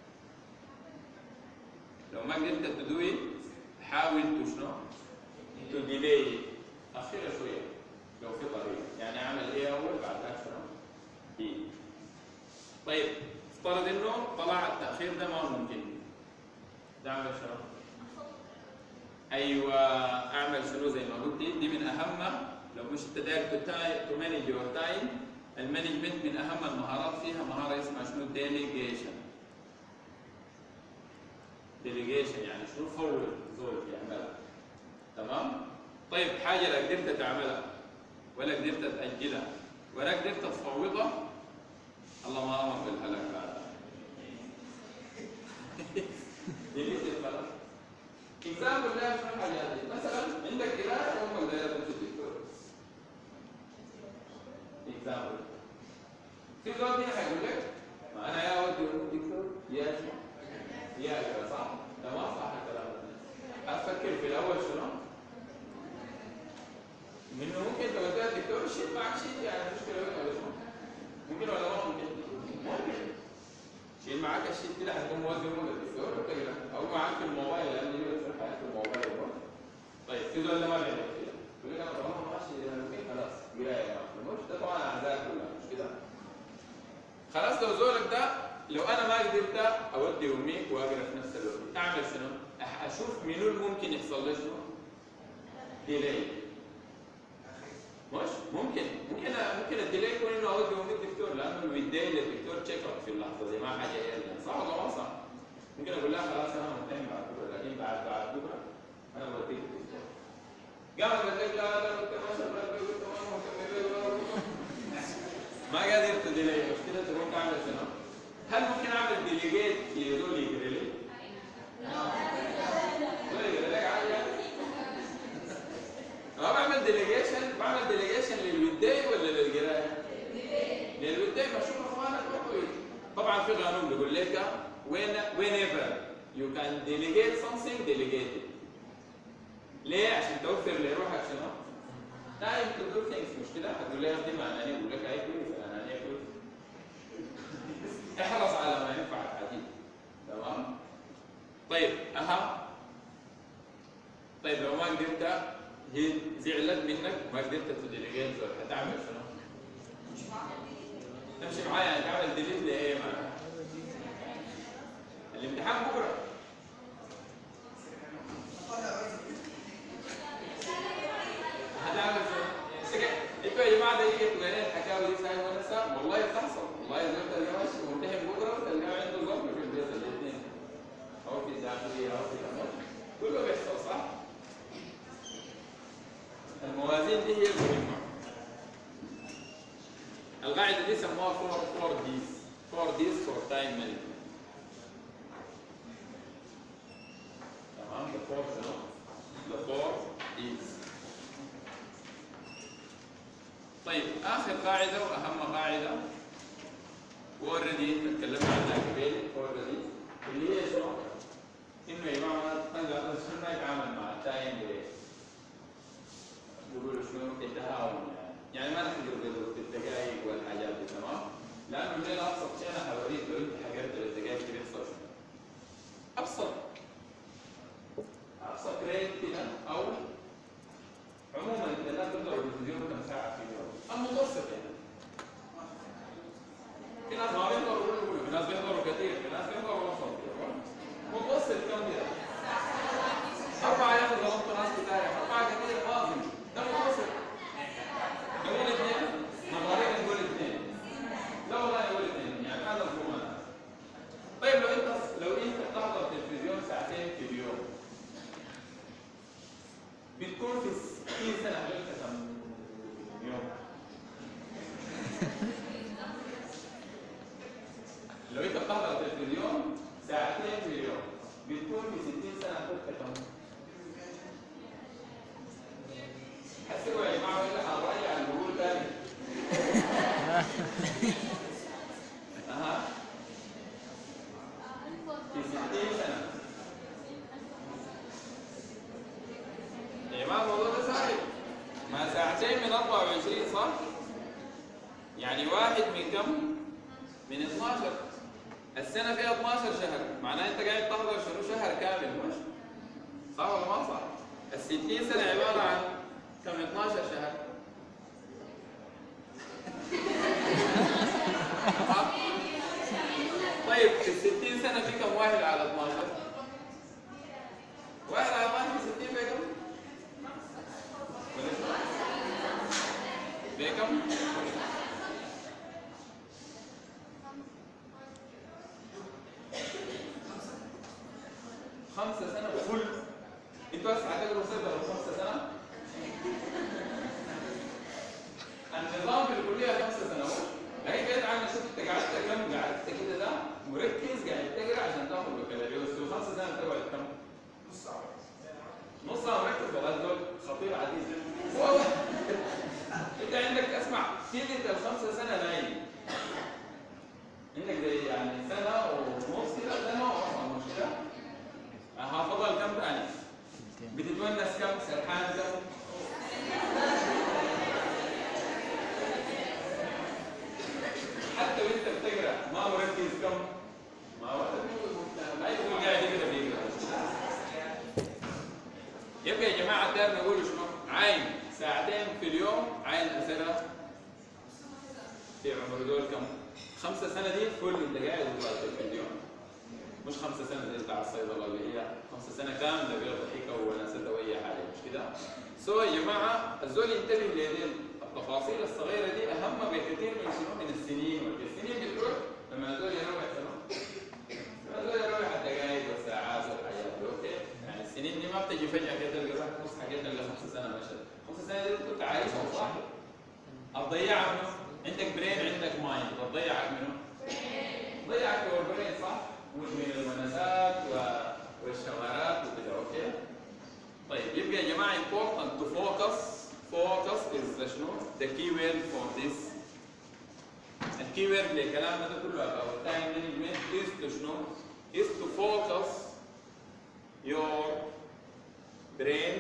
لو ما قدرت تدوي حاول شنو؟ تديلي اخيرا شويه لو في طريقه، يعني اعمل ايه اول بعد ذاك شنو؟ بي. طيب افترض انه طلع التاخير ده ما ممكن. ده اعمل شنو؟ ايوه اعمل شنو زي ما قلت دي من اهم، لو مش انت داير تو مانج يور تايم، المانجمنت من اهم المهارات فيها مهاره اسمها شنو؟ ديليجيشن. ديليجيشن يعني شنو؟ فوض زول يعملها، تمام؟ طيب حاجه لا قدرت تعملها ولا قدرت تاجلها ولا قدرت تفوضها، الله ما امر بالهلاك هذا. ديليت خلاص. اكزامبل لا شنو الحاجات دي؟ مثلا عندك قراءه امك دايره تمشي الدكتور. اكزامبل. في زول هنا حيقول لك ما انا يا ودي الدكتور يا شنو؟ يا كده صح؟ ده ما صح الكلام ده. افكر في الاول شنو؟ منه ممكن توديها الدكتور شيل معك شيل يعني مشكله ولا شنو؟ ممكن ولا ما ممكن؟ ممكن. شيل معك الشيل كده حتكون موازي ولا الدكتور وكده او معاك في الموبايل لان دي بتشرح حاجات في الموبايل برضه. طيب في زول ده ما بيعمل كده. يقول لك انا طالما ماشي ممكن خلاص قرايه مش ده طبعا اعذار كلها مش كده؟ خلاص لو زولك ده لو انا ما قدرت اودي امي واقرا في نفس الوقت اعمل شنو؟ اشوف منو الممكن يحصل له شنو؟ ديلي. مش ممكن الديلي يكون انه اودي امي الدكتور لانه الودايه للدكتور تشيك اب في اللحظه دي ما حاجه يرجع، صح ولا ما صح؟ ممكن اقول لها خلاص انا مهتم بعد بكره لكن بعد بكره انا بوديك الدكتور. قامت قالت لك لا انت ما شاء الله قلت تمام مهتم ما قادر تديلي مش كده تقوم تعمل شنو؟ هل ممكن اعمل ديليجيت لزول يقرا لي؟ ولا يقرا لك عادي يعني؟ انا بعمل ديليجيشن للودايه ولا للقرايه؟ للودايه بشوف اخوانك برضه. طبعا في قانون بيقول لك whenever you can delegate something delegate it. ليه؟ عشان توفر لروحك شنو؟ time to do things مش كده؟ هتقول لي يا اخي ما انا اقول لك هاي كويس انا كويس. احرص على ما ينفعك عديد، تمام؟ طيب طيب لو ما قدرت هي زعلت منك ما قدرت تديليجيت هتعمل شنو؟ تمشي معايا يعني تعمل ديليت لايه معناها؟ الامتحان بكره. هتعمل شنو؟ انتوا يا جماعه ده يجي تقولين الحكاوي دي ساي ونسى والله بتحصل، والله زول تلقاه ماشي ممتحن بكره وتلقاه عنده ظرف في البيت الاثنين او في الداخليه او في الامور كله بيحصل صح؟ الموازين دي هي المهمه. القاعده دي سموها 4 ديز فور تايم مانجمنت. تمام؟ 4 ديز. طيب اخر قاعده واهم قاعده اوريدي اتكلمنا عنها قبل اوريدي اللي هي شنو؟ انه يا جماعه ما يتعامل مع التايم بيقولوا شنو التهاون يعني ما نحضر بالدقائق والحاجات دي تمام؟ لانه الليله ابسط شيء انا حوريك لو انت حقرت بالدقائق كده يحصل شنو؟ ابسط ريت كده او عموما انت لا تقدر التلفزيون كم ساعه في اليوم المتوسط يعني في ناس ما بيقدروا في ناس بيقدروا كثير في ناس بيقدروا وسط متوسط كم كده؟ 4 ياخذ غلطه ناس كتير 4 كثير لازم ده متوسط نقول 2 نظريا نقول 2 لا والله نقول 2 يعني هذا الضمان. طيب لو انت بتحضر تلفزيون ساعتين في اليوم بتكون في 60 سنه عملت كم يوم؟ لو انت بتحضر تلفزيون ساعتين في اليوم بتكون في 60 سنه عملت كم؟ حسبوا يا جماعه ولا هنرجع البقول تاني؟ في 60 سنه يا جماعه الموضوع ده سهل ما ساعتين من 24 صح؟ يعني واحد من كم؟ من 12 السنه فيها 12 شهر معناه انت قاعد تحضر شنو شهر كامل مش؟ صح ولا ما صح؟ ال 60 سنه عباره عن كم 12 شهر؟ طيب في 60 سنه في كم واحد على 12؟ واحد على 12 في 60 بكم؟ بكم؟ 5 سنة فل انتوا بس هتقدروا تقدروا 5 سنة؟ النظام في الكلية 5 سنوات لكن بعيد عن شوف انت قعدت كم قعدت كده ده مركز قاعد تقرا عشان تاخد بكالوريوس و5 سنة تقعد كم؟ نص ساعة نص ساعة مركز والله دول خطير عزيز انت عندك اسمع تلت ال5 سنة نايم عندك زي يعني سنة ونص كده سنة اصلا مش كده؟ هفضل كم ثاني؟ بتتونس كم؟ سرحان كم؟ حتى وانت بتقرا ما مركز كم؟ ما هو لا يقول قاعد يقرا بيقرا يبقى يا جماعه داير نقول شنو؟ عين ساعتين في اليوم عين اسئله في عمر دول كم؟ 5 سنة دي فل انت قاعد وطالع في اليوم مش 5 سنة زي بتاع الصيدلة اللي هي 5 سنة كاملة بلا ضحكة وناسة وأي حاجة مش كده؟ سو يا جماعة الزول ينتبه لهذه التفاصيل الصغيرة دي أهم بكثير من شنو؟ من السنين والسنين بتروح لما الزول يروح شنو؟ لما الزول يروح الدقائق والساعات والحاجات دي أوكي؟ يعني السنين دي ما بتجي فجأة كده تلقى روحك نص حاجات تلقى 5 سنة مشت 5 سنة دي كنت عايشها صح؟ هتضيعها منه؟ عندك برين عندك مايند هتضيعك منه؟ ضيعك يور برين صح؟ من المناسات والشغلات وكده اوكي؟ طيب يبقى يا جماعه important to focus is شنو؟ the keyword for this الكيورد لكلامنا ده كله about time management is to شنو؟ is to focus your brain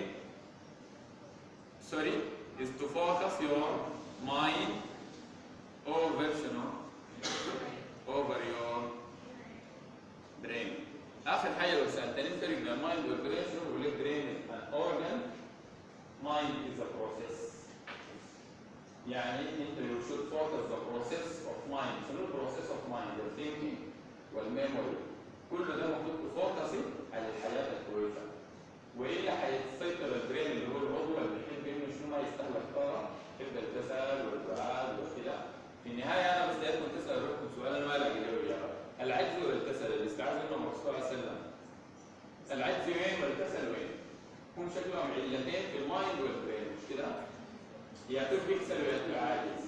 is to focus your mind over شنو؟ over your brain. آخر حاجة لو سألتني الفرق بين المايند والبرين شنو بقول لك brain is an organ, mind is a process. يعني أنت you should focus the process of mind. شنو البروسيس of mind؟ the thinking والmemory. كل ده المفروض تفوكسي على الحياة الكويسة. وإلا حيتسيطر البرين اللي هو العضو اللي بيحب إنه شنو ما يستهلك طاقة يبدأ الكسل والبعاد وكده. في النهاية أنا بس دايما تسأل روحكم سؤال أنا ما ألاقي له إجابة. العجز ولا الكسل؟ الاستعاذة منه الرسول صلى الله عليه وسلم. العجز وين والكسل وين؟ هم شكلهم علتين في المايند والبرين مش كده؟ يا تقول بيكسل ويا تقول عاجز.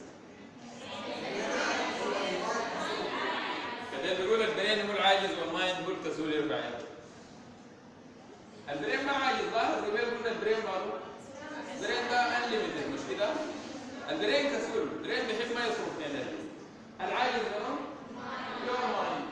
كده بيقول البرين هو العاجز والمايند هو الكسول يرفع يده. البرين ما عاجز ظاهر زي ما قلنا البرين ماله؟ البرين ده انليمتد مش كده؟ البرين كسول، البرين بيحب ما يصرف انرجي. العاجز منه يور مايند.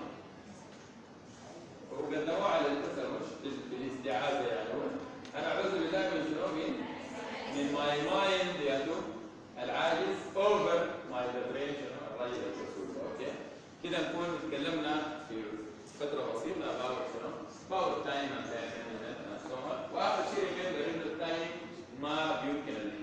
وقدموه على التسرش في الاستعاذه يعني هو انا اعوذ بالله من شنو؟ من ماي مايند يا دوب العاجز اوفر ماي برين شنو؟ الراجل الكسول. اوكي؟ كده نكون اتكلمنا في فتره بسيطه about شنو؟ about time and management and so on. واخر شيء كده انه التايم ما بيمكن